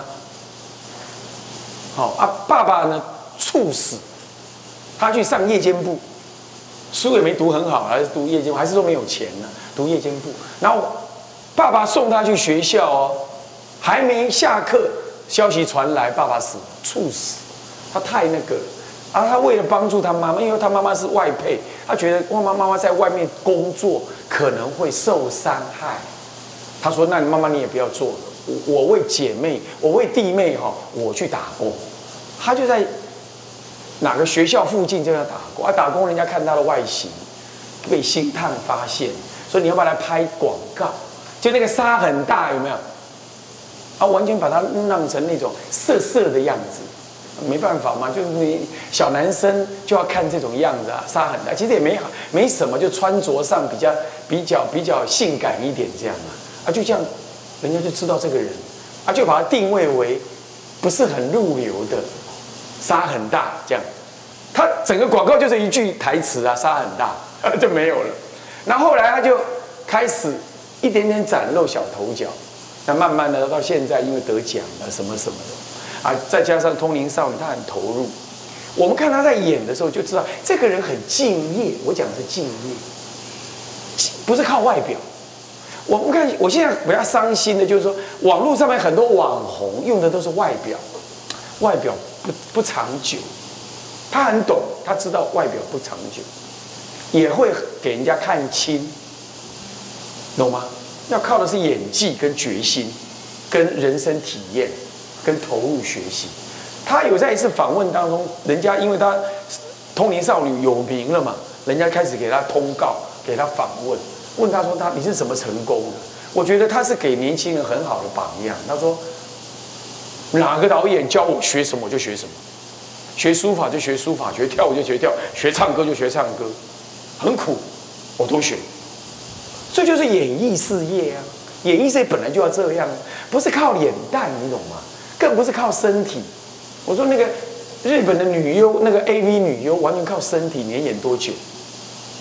Speaker 1: 好啊，爸爸呢猝死，他去上夜间部，书也没读很好，还是读夜间部，还是说没有钱呢，读夜间部。然后爸爸送他去学校哦，还没下课，消息传来，爸爸死了，猝死，他太那个了。啊，他为了帮助他妈妈，因为他妈妈是外配，他觉得妈妈在外面工作可能会受伤害。他说：“那你妈妈你也不要做了，我为姐妹，我为弟妹哈，我去打工。”他就在哪个学校附近就要打工啊，打工人家看他的外形，被星探发现，说你要不要来拍广告？就那个沙很大，有没有？啊，完全把它弄成那种色色的样子。没办法嘛，就是你小男生就要看这种样子啊，沙很大，其实也没什么，就穿着上比较性感一点这样啊，就这样，人家就知道这个人，啊，就把他定位为不是很入流的，沙很大这样，他整个广告就是一句台词啊，沙很大就没有了，然后后来他就开始一点点崭露小头角，那慢慢的到现在因为得奖了什么什么的。啊，再加上通灵少女，她很投入。我们看她在演的时候就知道，这个人很敬业。我讲的是敬业，不是靠外表。我们看，我现在比较伤心的就是说，网络上面很多网红用的都是外表，外表不长久。他很懂，他知道外表不长久，也会给人家看清，懂吗？要靠的是演技跟决心，跟人生体验。跟投入学习，他有在一次访问当中，人家因为他通灵少女有名了嘛，人家开始给他通告，给他访问，问他说你是怎么成功的？我觉得他是给年轻人很好的榜样。他说哪个导演教我学什么我就学什么，学书法就学书法，学跳舞就学跳舞，学唱歌就学唱歌，很苦我都学。这就是演艺事业啊，演艺事业本来就要这样，不是靠脸蛋，你懂吗？更不是靠身体。我说那个日本的女优，那个 AV 女优，完全靠身体，你能演多久？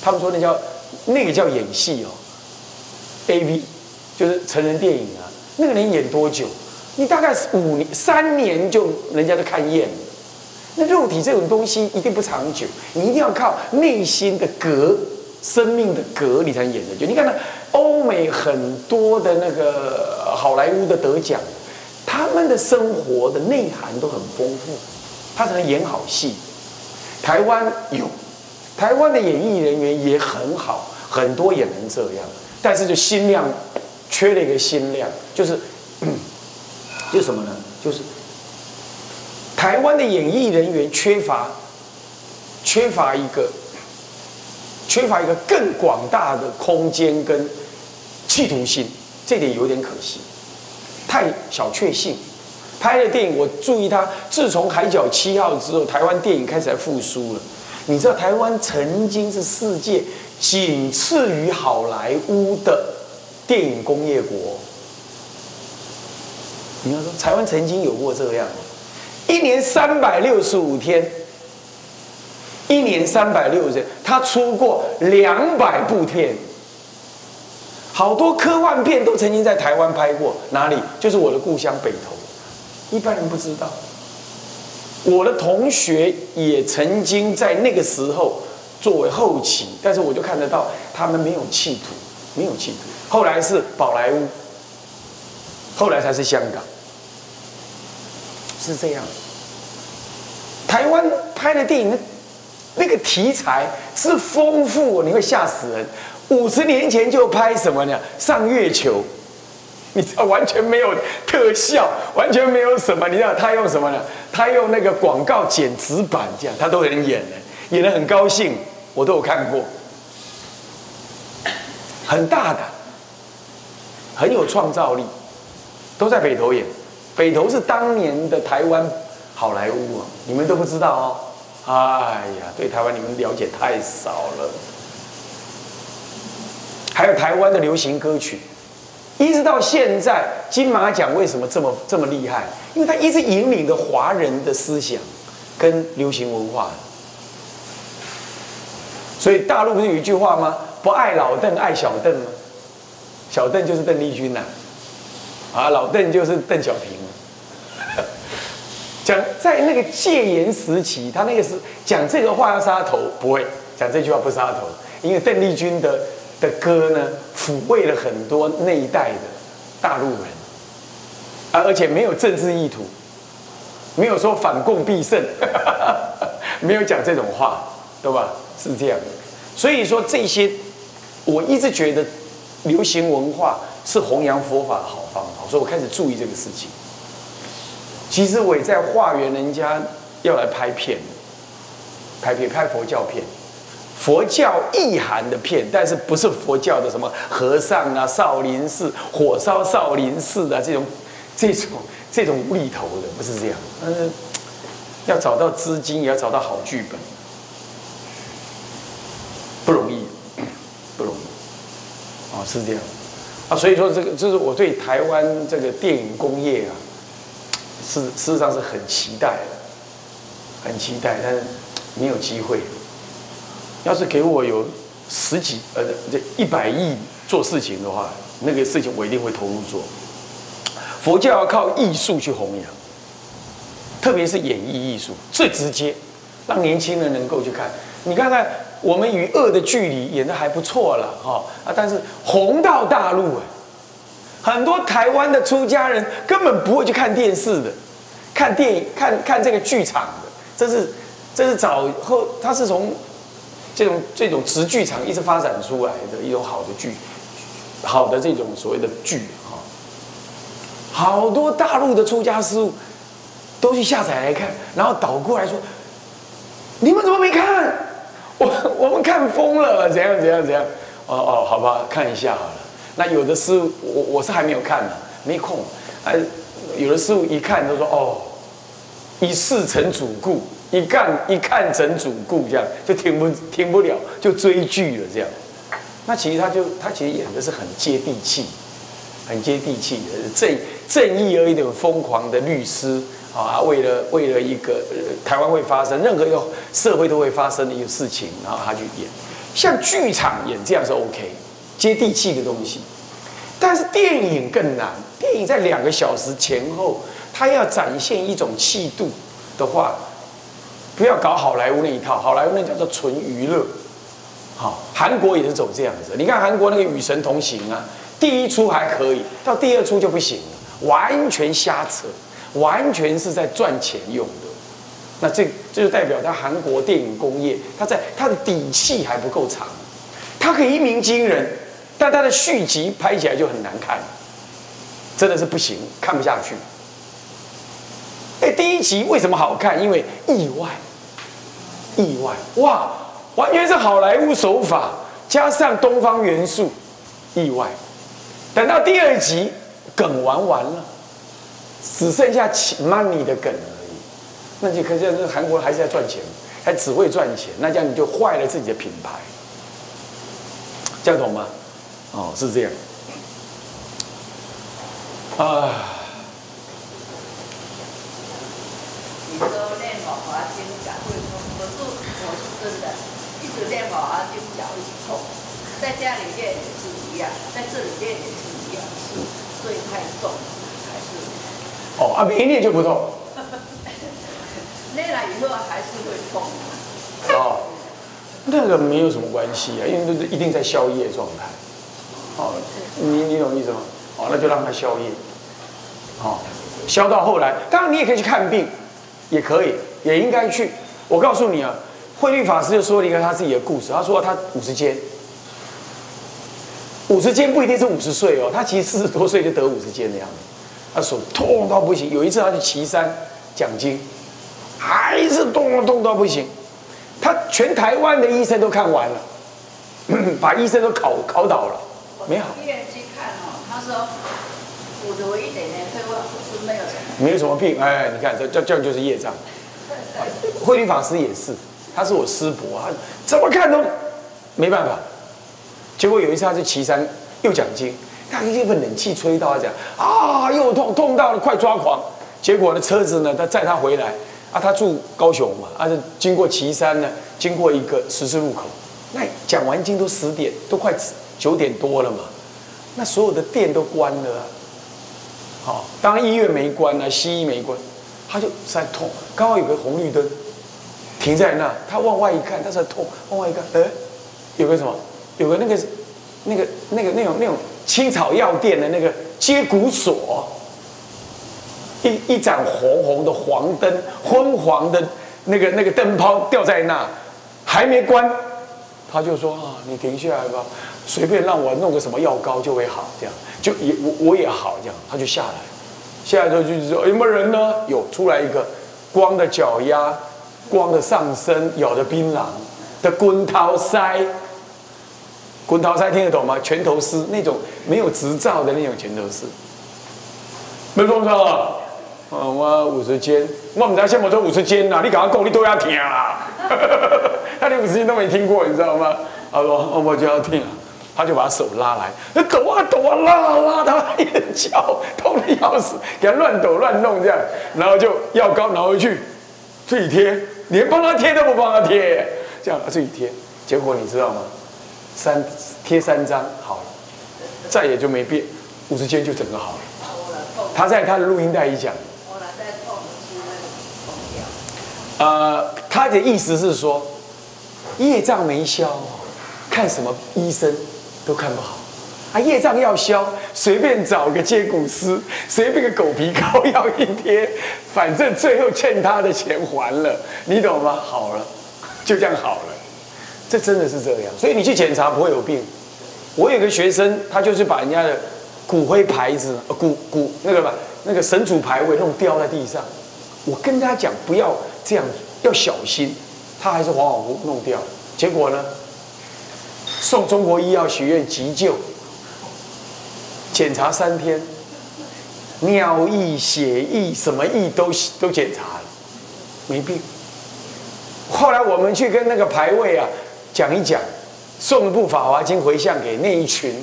Speaker 1: 他们说那个叫演戏哦，AV 就是成人电影啊，那个能演多久？你大概5年、3年就人家就看厌了。那肉体这种东西一定不长久，你一定要靠内心的格、生命的格，你才演得久。你看那欧美很多的那个好莱坞的得奖，他们的生活的内涵都很丰富，他才能演好戏。台湾有，台湾的演艺人员也很好，很多也能这样，但是就心量缺了一个心量，就是什么呢？就是台湾的演艺人员缺乏一个更广大的空间跟企图心，这点有点可惜，太小确幸。拍的电影，我注意他，自从《海角7号》之后，台湾电影开始在复苏了。你知道台湾曾经是世界仅次于好莱坞的电影工业国。你要说台湾曾经有过这样，一年365天，他出过200部片，好多科幻片都曾经在台湾拍过。哪里？就是我的故乡北投，一般人不知道。我的同学也曾经在那个时候作为后期，但是我就看得到他们没有企图。后来是宝莱坞，后来才是香港，是这样。台湾拍的电影那个题材是丰富，你会吓死人。50年前就拍什么呢？上月球。你知道完全没有特效，完全没有什么。你知道他用什么呢？他用那个广告剪纸板，这样他都能演的，演得很高兴，我都有看过。很大胆，很有创造力，都在北投演。北投是当年的台湾好莱坞啊，你们都不知道哦。哎呀，对台湾你们了解太少了。还有台湾的流行歌曲。一直到现在，金马奖为什么这么厉害？因为它一直引领着华人的思想跟流行文化。所以大陆不是有一句话吗？不爱老邓，爱小邓吗？小邓就是邓丽君呐，老邓就是邓小平。讲在那个戒严时期，他那个是讲这个话要杀头，不会讲这句话不杀头，因为邓丽君的歌呢，抚慰了很多那一代的大陆人，而且没有政治意图，没有说反共必胜，没有讲这种话，对吧？是这样的。所以说这些，我一直觉得流行文化是弘扬佛法的好方法，所以我开始注意这个事情。其实我也在化缘人家要来拍片，拍佛教片。佛教意涵的片，但是不是佛教的什么和尚啊、少林寺、火烧少林寺啊这种无厘头的，不是这样。要找到资金，也要找到好剧本，不容易，是这样。所以说这是我对台湾这个电影工业啊，事实上是很期待的，但是没有机会。要是给我有10几这100亿做事情的话，那个事情我一定会投入做。佛教要靠艺术去弘扬，特别是演绎艺术，最直接，让年轻人能够去看。你看看我们与恶的距离演得还不错了但是红到大陆很多台湾的出家人根本不会去看电视的，看电影看这个剧场的，这是早后他是从这种直剧场一直发展出来的一种好的剧，好的这种所谓的剧好多大陆的出家师父都去下载来看，然后倒过来说：“你们怎么没看？我们看疯了，怎样？好吧，看一下好了。那有的师父我是还没有看呢，没空。有的师父一看都说一试成主顾。”一看整主顾，这样就停不了，就追剧了这样。那其实他其实演的是很接地气的正义而一点疯狂的律师为了一个台湾会发生任何一个社会都会发生的一个事情，然后他去演。 像剧场演这样是 OK， 接地气的东西。但是电影更难，电影在2个小时前后，它要展现一种气度的话，不要搞好莱坞那一套，好莱坞那叫做纯娱乐。好，韩国也是走这样子。你看韩国那个《与神同行》啊，第1出还可以，到第2出就不行了，完全瞎扯，完全是在赚钱用的。那这就代表他韩国电影工业，他的底气还不够长，他可以一鸣惊人，但他的续集拍起来就很难看，真的是不行，看不下去。第1集为什么好看？因为意外，哇，完全是好莱坞手法加上东方元素，意外。等到第2集，梗玩完了，只剩下money 的梗了。那就可见，韩国还是在赚钱，还只会赚钱，那这样你就坏了自己的品牌，这样懂吗？哦，是这样。
Speaker 7: 你说练宝华经脚会痛，我是真的，一直练宝华经脚一直痛，在家里练也是一样，在这里练也是一样，是所以太重还是。
Speaker 1: 没练就不痛。
Speaker 7: 练了以后还是会痛。
Speaker 1: 那个没有什么关系啊，因为一定在宵夜状态。你懂意思吗？那就让它宵夜。消到后来，当然你也可以去看病，也可以，也应该去。我告诉你啊，慧律法师就说了一个他自己的故事，他说他50肩，50肩不一定是50岁哦，他其实40多岁就得50肩的样子，他手痛到不行。有一次他去岐山讲经。还是痛到不行，他全台湾的医生都看完了，把医生都考倒了，没好。
Speaker 7: 医院去看他说骨头一点点退化，是没有什么。
Speaker 1: 没有什么病，你看这样就是业障。慧律法师也是，他是我师伯，他怎么看都没办法。结果有一次他去岐山又讲经，他一被冷气吹到，他讲又痛到了快抓狂。结果呢车子呢他载他回来。他住高雄嘛，是经过岐山呢，经过一个十字路口，那讲完经都10点，都快9点多了嘛，那所有的店都关了当然医院没关啊，西医没关，他就在痛，刚好有个红绿灯停在那，他往外一看，他在痛，往外一看，有个什么，有个那种青草药店的那个接骨锁。一盏红的黄灯，昏黄的那个灯泡吊在那，还没关，他就说你停下来吧，随便让我弄个什么药膏就会好，这样就我也好这样，他就下来之后就说有没有人呢？有，出来一个光的脚丫，光的上身，咬的槟榔的滚头塞，滚头塞听得懂吗？拳头师那种没有执照的那种拳头师，没中招啊。我50肩，我唔知像我做50肩啦，你跟我讲，你都要听啦。他连50肩都没听过，你知道吗？他说我就要听，他就把手拉来，抖啊拉，他一直叫，痛得要死，给他乱抖乱弄这样，然后就药膏拿回去自己贴，连帮他贴都不帮他贴，这样自己贴，结果你知道吗？贴3张好了，再也就没变，50肩就整个好了。他在他的录音带里讲。他的意思是说，业障没消，看什么医生都看不好。业障要消，随便找个接骨师，随便个狗皮膏药一贴，反正最后欠他的钱还了，你懂吗？好了，就这样好了。这真的是这样，所以你去检查不会有病。我有个学生，他就是把人家的骨灰牌子、那个神主牌位弄掉在地上。我跟他讲不要这样，要小心，他还是恍恍惚惚弄掉。结果呢，送中国医药学院急救，检查3天，尿液、血液什么液都检查了，没病。后来我们去跟那个牌位啊讲一讲，送一部《法华经》回向给那一群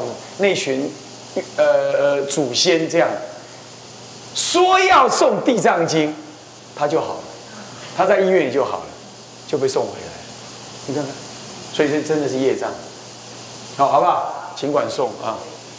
Speaker 1: 祖先这样。说要送《地藏经》，他就好了，他在医院里就好了，就被送回来。你看看， 所以这真的是业障。好不好？请管送啊。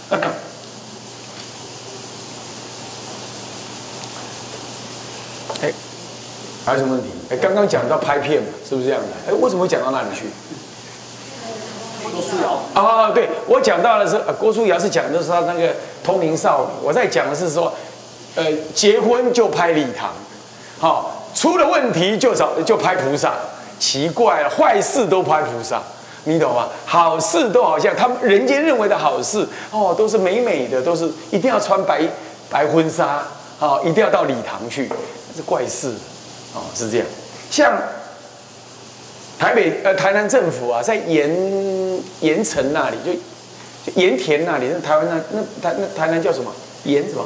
Speaker 1: 哎，还有什么问题？哎，刚刚讲到拍片嘛，是不是这样的？哎，为什么会讲到那里去？
Speaker 8: 郭书瑶
Speaker 1: 啊，对，我讲到的是郭书瑶是讲的是他那个通灵少女，我在讲的是说，结婚就拍礼堂，好，出了问题就拍菩萨，奇怪了，坏事都拍菩萨，你懂吗？好事都好像他们人间认为的好事哦，都是美美的，都是一定要穿白婚纱，哦，一定要到礼堂去，这是怪事，哦，是这样，像。台南政府啊，在盐城那里，就盐田那里，那台湾那台南叫什么？盐什么？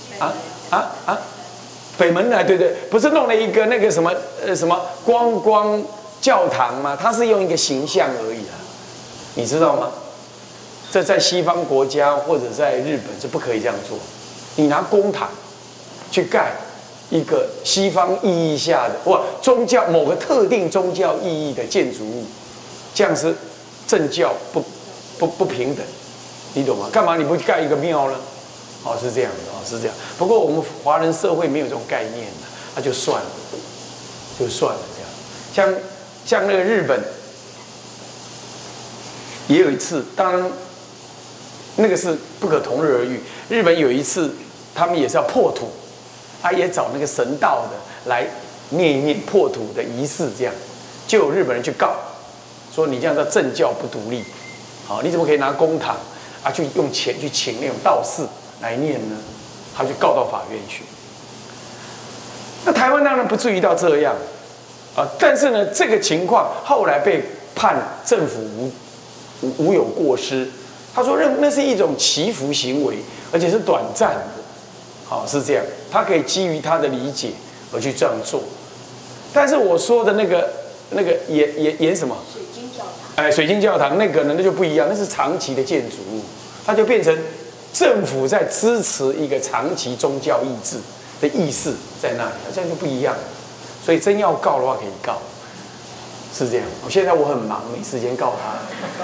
Speaker 1: 北门来，对，不是弄了一个那个什么光教堂吗？它是用一个形象而已啊，你知道吗？这在西方国家或者在日本是不可以这样做，你拿公帑去盖一个西方意义下的或宗教某个特定宗教意义的建筑物，这样是政教不平等，你懂吗？干嘛你不盖一个庙呢？哦，是这样的哦，是这样。不过我们华人社会没有这种概念的，那就算了，这样。像那个日本也有一次，当然那个是不可同日而语。日本有一次，他们也是要破土。他也找那个神道的来念一念破土的仪式，这样就有日本人去告，说你这样叫政教不独立，好，你怎么可以拿公帑啊去用钱去请那种道士来念呢？他就告到法院去。那台湾当然不至于到这样啊，但是呢，这个情况后来被判政府无有过失，他说那是一种祈福行为，而且是短暂的。好，是这样，他可以基于他的理解而去这样做，但是我说的那个演什么？
Speaker 2: 水晶教堂。
Speaker 1: 哎，水晶教堂那个呢，那就不一样，那是长期的建筑物，它就变成政府在支持一个长期宗教意志的意识在那里，这样就不一样。所以真要告的话，可以告，是这样。现在我很忙，没时间告他。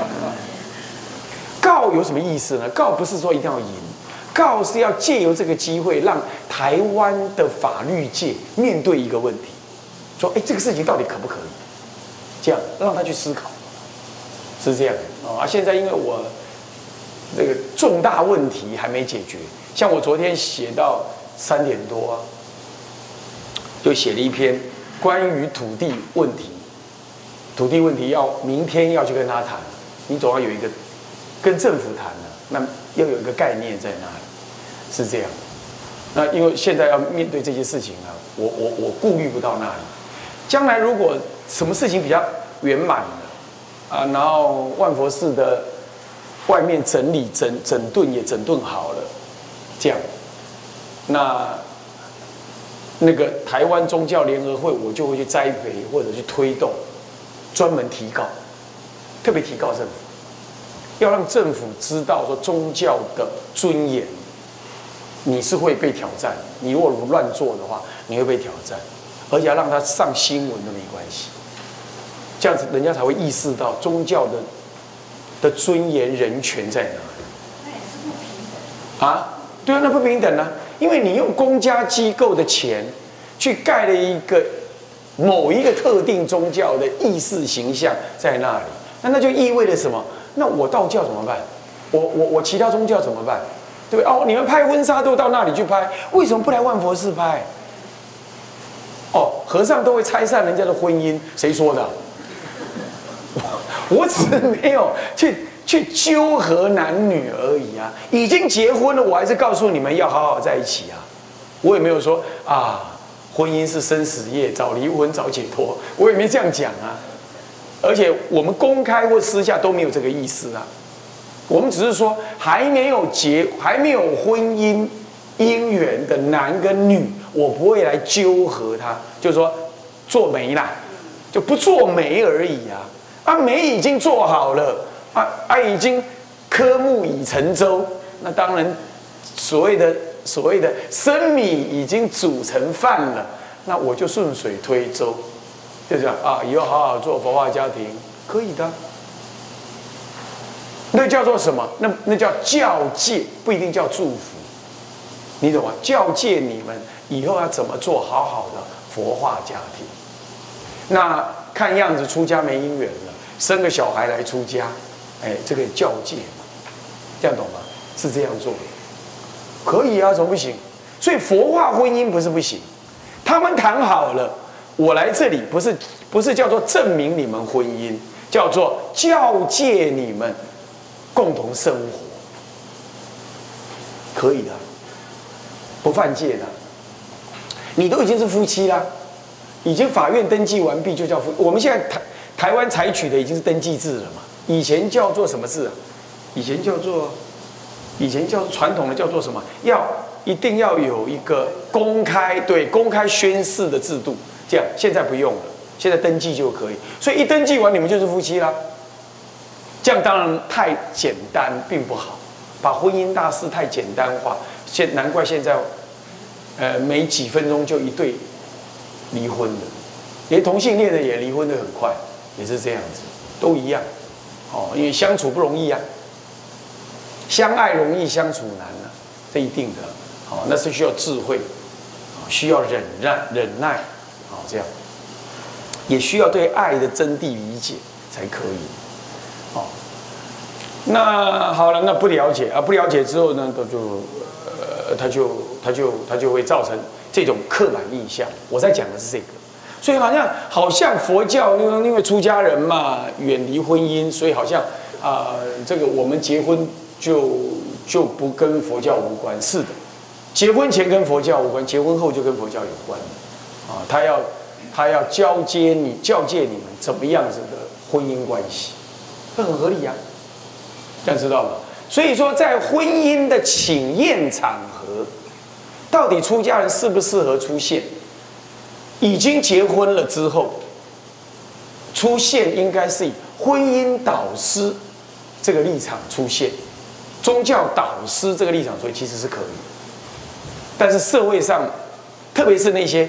Speaker 1: 告有什么意思呢？告不是说一定要赢。告是要借由这个机会，让台湾的法律界面对一个问题，说：哎，这个事情到底可不可以？这样让他去思考，是这样啊。现在因为我这个重大问题还没解决，像我昨天写到3点多啊，就写了一篇关于土地问题，明天要去跟他谈，你总要有一个跟政府谈的，那要有一个概念在那里。是这样，那因为现在要面对这些事情啊，我顾虑不到那里。将来如果什么事情比较圆满了啊，然后万佛寺的外面整理整顿也整顿好了，这样，那个台湾宗教联合会，我就会去栽培或者去推动，专门提告，特别提告政府，要让政府知道说宗教的尊严。你是会被挑战，你如果乱做的话，你会被挑战，而且要让他上新闻都没关系，这样子人家才会意识到宗教的尊严、人权在哪里。
Speaker 7: 那也是不平等
Speaker 1: 啊？对啊，那不平等啊，因为你用公家机构的钱去盖了一个某一个特定宗教的意识形象在那里，那就意味着什么？那我道教怎么办？我其他宗教怎么办？对不对？哦，你们拍婚纱都到那里去拍，为什么不来万佛寺拍？哦，和尚都会拆散人家的婚姻，谁说的？我只是没有去纠合男女而已啊，已经结婚了，我还是告诉你们要好好在一起啊。我也没有说啊，婚姻是生死业，早离婚早解脱，我也没这样讲啊。而且我们公开或私下都没有这个意思啊。我们只是说还没有婚姻姻缘的男跟女，我不会来纠合他，就是说做媒啦，就不做媒而已啊。啊，媒已经做好了，已经科目已成舟，那当然所谓的生米已经煮成饭了，那我就顺水推舟，就这样啊，以后好好做佛化家庭，可以的， 那叫做什么？那叫教诫，不一定叫祝福。你懂吗？教诫你们以后要怎么做好好的佛化家庭。那看样子出家没姻缘了，生个小孩来出家，哎，这个教诫嘛，这样懂吗？是这样做的，可以啊，怎么不行？所以佛化婚姻不是不行，他们谈好了，我来这里不是叫做证明你们婚姻，叫做教诫你们共同生活，可以的，不犯戒的。你都已经是夫妻啦，已经法院登记完毕就叫夫。我们现在台湾采取的已经是登记制了嘛，以前叫做什么制啊？以前叫做传统的叫做什么？一定要有一个公开宣誓的制度，这样现在不用了，现在登记就可以。所以一登记完，你们就是夫妻啦。这样当然太简单，并不好，把婚姻大事太简单化。难怪现在，没几分钟就一对离婚的，连同性恋的也离婚的很快，也是这样子，都一样。哦，因为相处不容易啊，相爱容易相处难啊，这一定的。哦，那是需要智慧，需要忍耐，哦，这样，也需要对爱的真谛理解才可以。哦，那好了，那不了解啊，不了解之后呢，他就会造成这种刻板印象。我在讲的是这个，所以好像佛教因为出家人嘛，远离婚姻，所以好像这个我们结婚就不跟佛教无关。是的，结婚前跟佛教无关，结婚后就跟佛教有关。啊，他要教诫你们怎么样子的婚姻关系，这很合理啊，这样知道吗？所以说，在婚姻的请宴场合，到底出家人适不适合出现？已经结婚了之后，出现应该是以婚姻导师这个立场出现，宗教导师这个立场出现，其实是可以的。但是社会上，特别是那些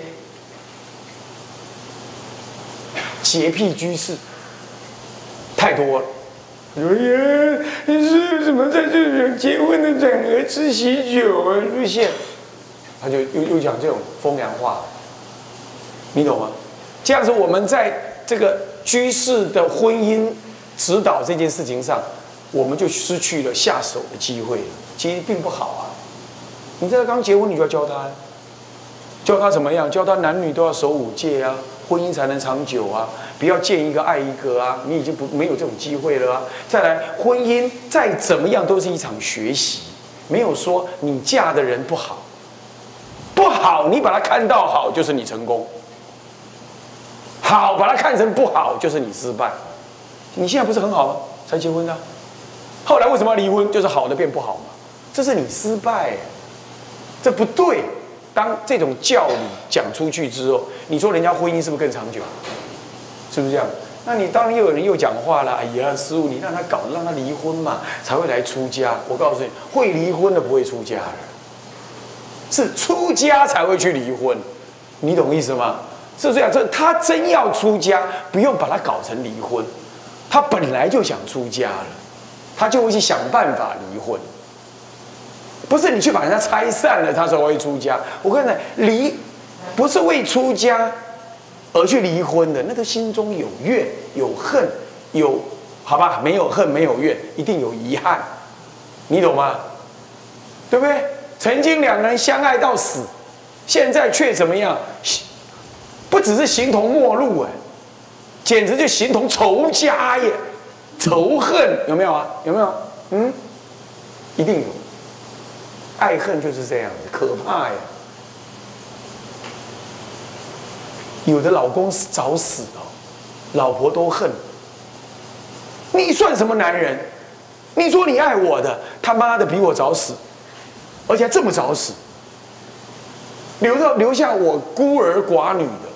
Speaker 1: 洁癖居士，太多了。哎呀，你是怎么在这种结婚的场合吃喜酒啊？出现，他就又讲这种风凉话，你懂吗？这样子，我们在这个居士的婚姻指导这件事情上，我们就失去了下手的机会了。其实并不好啊。你在刚结婚，你就要教他怎么样？教他男女都要守5戒啊，婚姻才能长久啊，不要见一个爱一个啊，你已经没有这种机会了啊。再来，婚姻再怎么样都是一场学习，没有说你嫁的人不好，你把他看到好就是你成功，好把他看成不好就是你失败。你现在不是很好吗？才结婚的，后来为什么要离婚？就是好的变不好嘛，这是你失败，这不对。当这种教理讲出去之后，你说人家婚姻是不是更长久？是不是这样？那你当然又有人又讲话了，哎呀，师父，你让他搞，让他离婚嘛，才会来出家。我告诉你，会离婚的不会出家的，是出家才会去离婚，你懂意思吗？是这样，他真要出家，不用把他搞成离婚，他本来就想出家了，他就会去想办法离婚。不是你去把人家拆散了，他才会出家。我跟你讲，不是为出家而去离婚的，那个心中有怨有恨，好吧，没有恨没有怨，一定有遗憾，你懂吗？对不对？曾经两人相爱到死，现在却怎么样？不只是形同陌路哎，简直就形同仇家耶，仇恨有没有啊？有没有？一定有。爱恨就是这样子，可怕呀！有的老公早死哦，老婆都恨。你算什么男人？你说你爱我的，他妈的比我早死，而且还这么早死，留下我孤儿寡女的，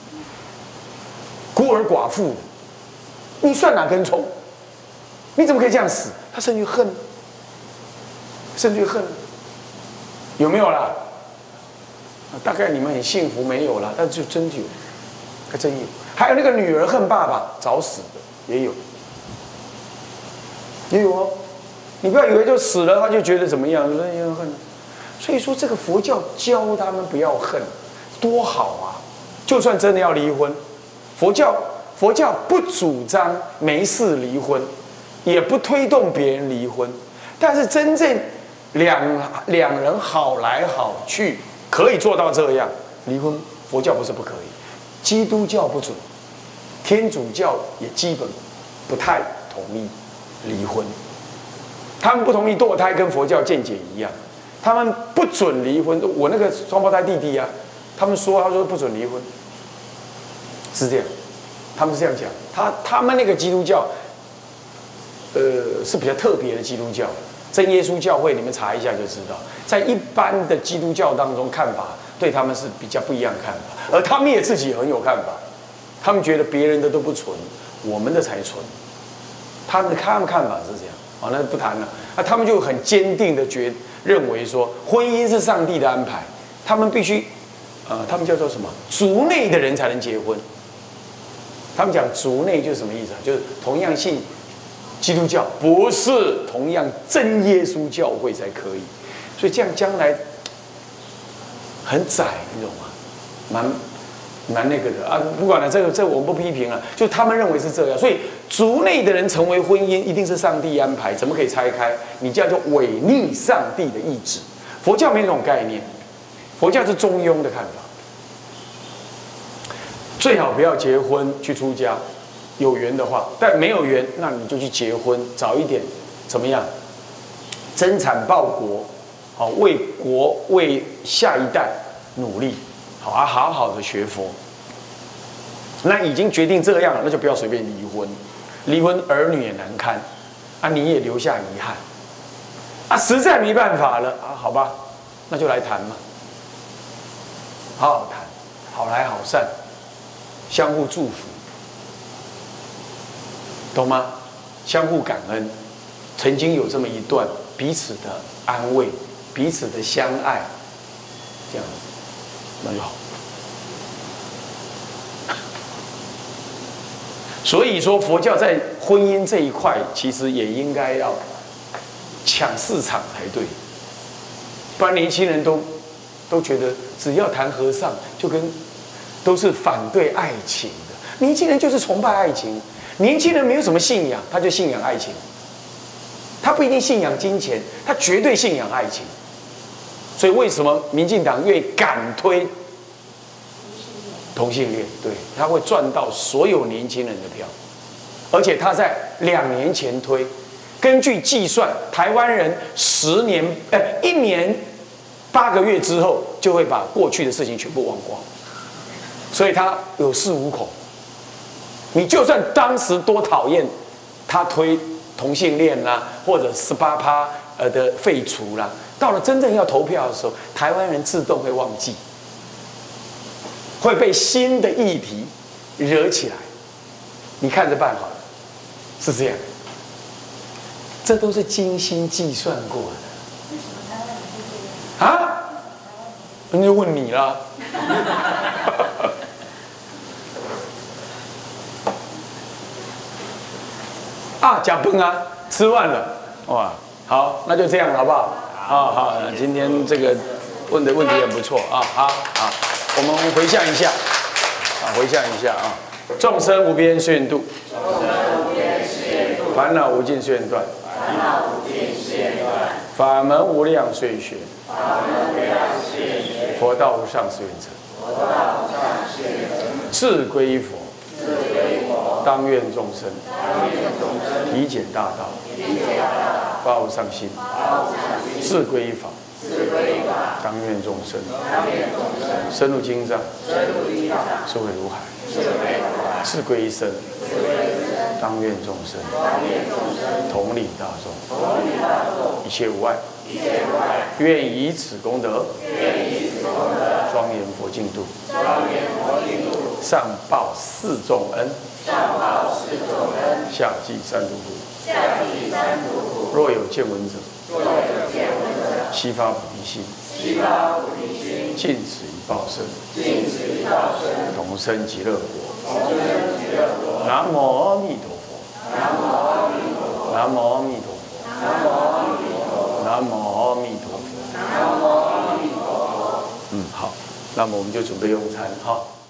Speaker 1: 孤儿寡妇的，你算哪根葱？你怎么可以这样死？他甚至恨，甚至恨。有没有啦？大概你们很幸福没有啦，但是就真有，还真有。还有那个女儿恨爸爸早死的也有， 也有哦。你不要以为就死了他就觉得怎么样，有人怨恨。所以说这个佛教教他们不要恨，多好啊！就算真的要离婚，佛教不主张没事离婚，也不推动别人离婚，但是真正两人好来好去，可以做到这样离婚。佛教不是不可以，基督教不准，天主教也基本不太同意离婚。他们不同意堕胎，跟佛教见解一样，他们不准离婚。我那个双胞胎弟弟啊，他说不准离婚，是这样，他们是这样讲。他们那个基督教，是比较特别的基督教。真耶稣教会，你们查一下就知道，在一般的基督教当中，看法对他们是比较不一样的看法，而他们也自己很有看法。他们觉得别人的都不纯，我们的才纯。他们看法是这样。好，那不谈了。他们就很坚定的认为说，婚姻是上帝的安排，他们必须，他们叫做什么？族内的人才能结婚。他们讲族内就是什么意思啊？就是同样信基督教，不是同样真耶稣教会才可以。所以这样将来很窄，你懂吗？蛮那个的啊，不管了，这个我们不批评了，就他们认为是这样，所以族内的人成为婚姻一定是上帝安排，怎么可以拆开？你这样就违逆上帝的意志。佛教没这种概念，佛教是中庸的看法，最好不要结婚去出家，有缘的话，但没有缘，那你就去结婚，早一点怎么样？增产报国，好，为国为下一代努力。好好的学佛，那已经决定这样了，那就不要随便离婚。离婚儿女也难堪，啊，你也留下遗憾，啊，实在没办法了啊，好吧，那就来谈嘛，好好谈，好来好散，相互祝福，懂吗？相互感恩，曾经有这么一段彼此的安慰，彼此的相爱，这样子。那就好。所以说，佛教在婚姻这一块，其实也应该要抢市场才对，不然年轻人都觉得只要谈和尚，就都是反对爱情的。年轻人就是崇拜爱情，年轻人没有什么信仰，他就信仰爱情，他不一定信仰金钱，他绝对信仰爱情。所以为什么民进党越敢推同性恋？对，他会赚到所有年轻人的票，而且他在2年前推，根据计算，台湾人1年8个月之后就会把过去的事情全部忘光，所以他有恃无恐。你就算当时多讨厌他推同性恋啦，或者18%的废除啦，到了真正要投票的时候，台湾人自动会忘记，会被新的议题惹起来。你看着办好了，是这样。这都是精心计算过的。啊？那就问你了。啊，假崩啊，吃饭了，哇，好，那就这样好不好？好，今天这个问的问题很不错啊，好，我们回向一下，回向一下啊，众生无边誓愿度，烦恼无尽誓愿断，法门无量誓愿学，佛道无上誓愿成，志归佛，当愿众生体检大道，发无上心，志归法，当愿众生深入经藏，智慧如海，志归一生，当愿众生同理大众，一切无碍，愿以此功德庄严佛净土，上报四重恩，下济三途苦。若有见闻者，悉发菩提心，尽此一报身，同生极乐国。南无阿弥陀佛。 南无阿弥陀佛。南无阿弥陀佛。南无阿弥陀佛。南无阿弥陀佛。好，那么我们就准备用餐哈。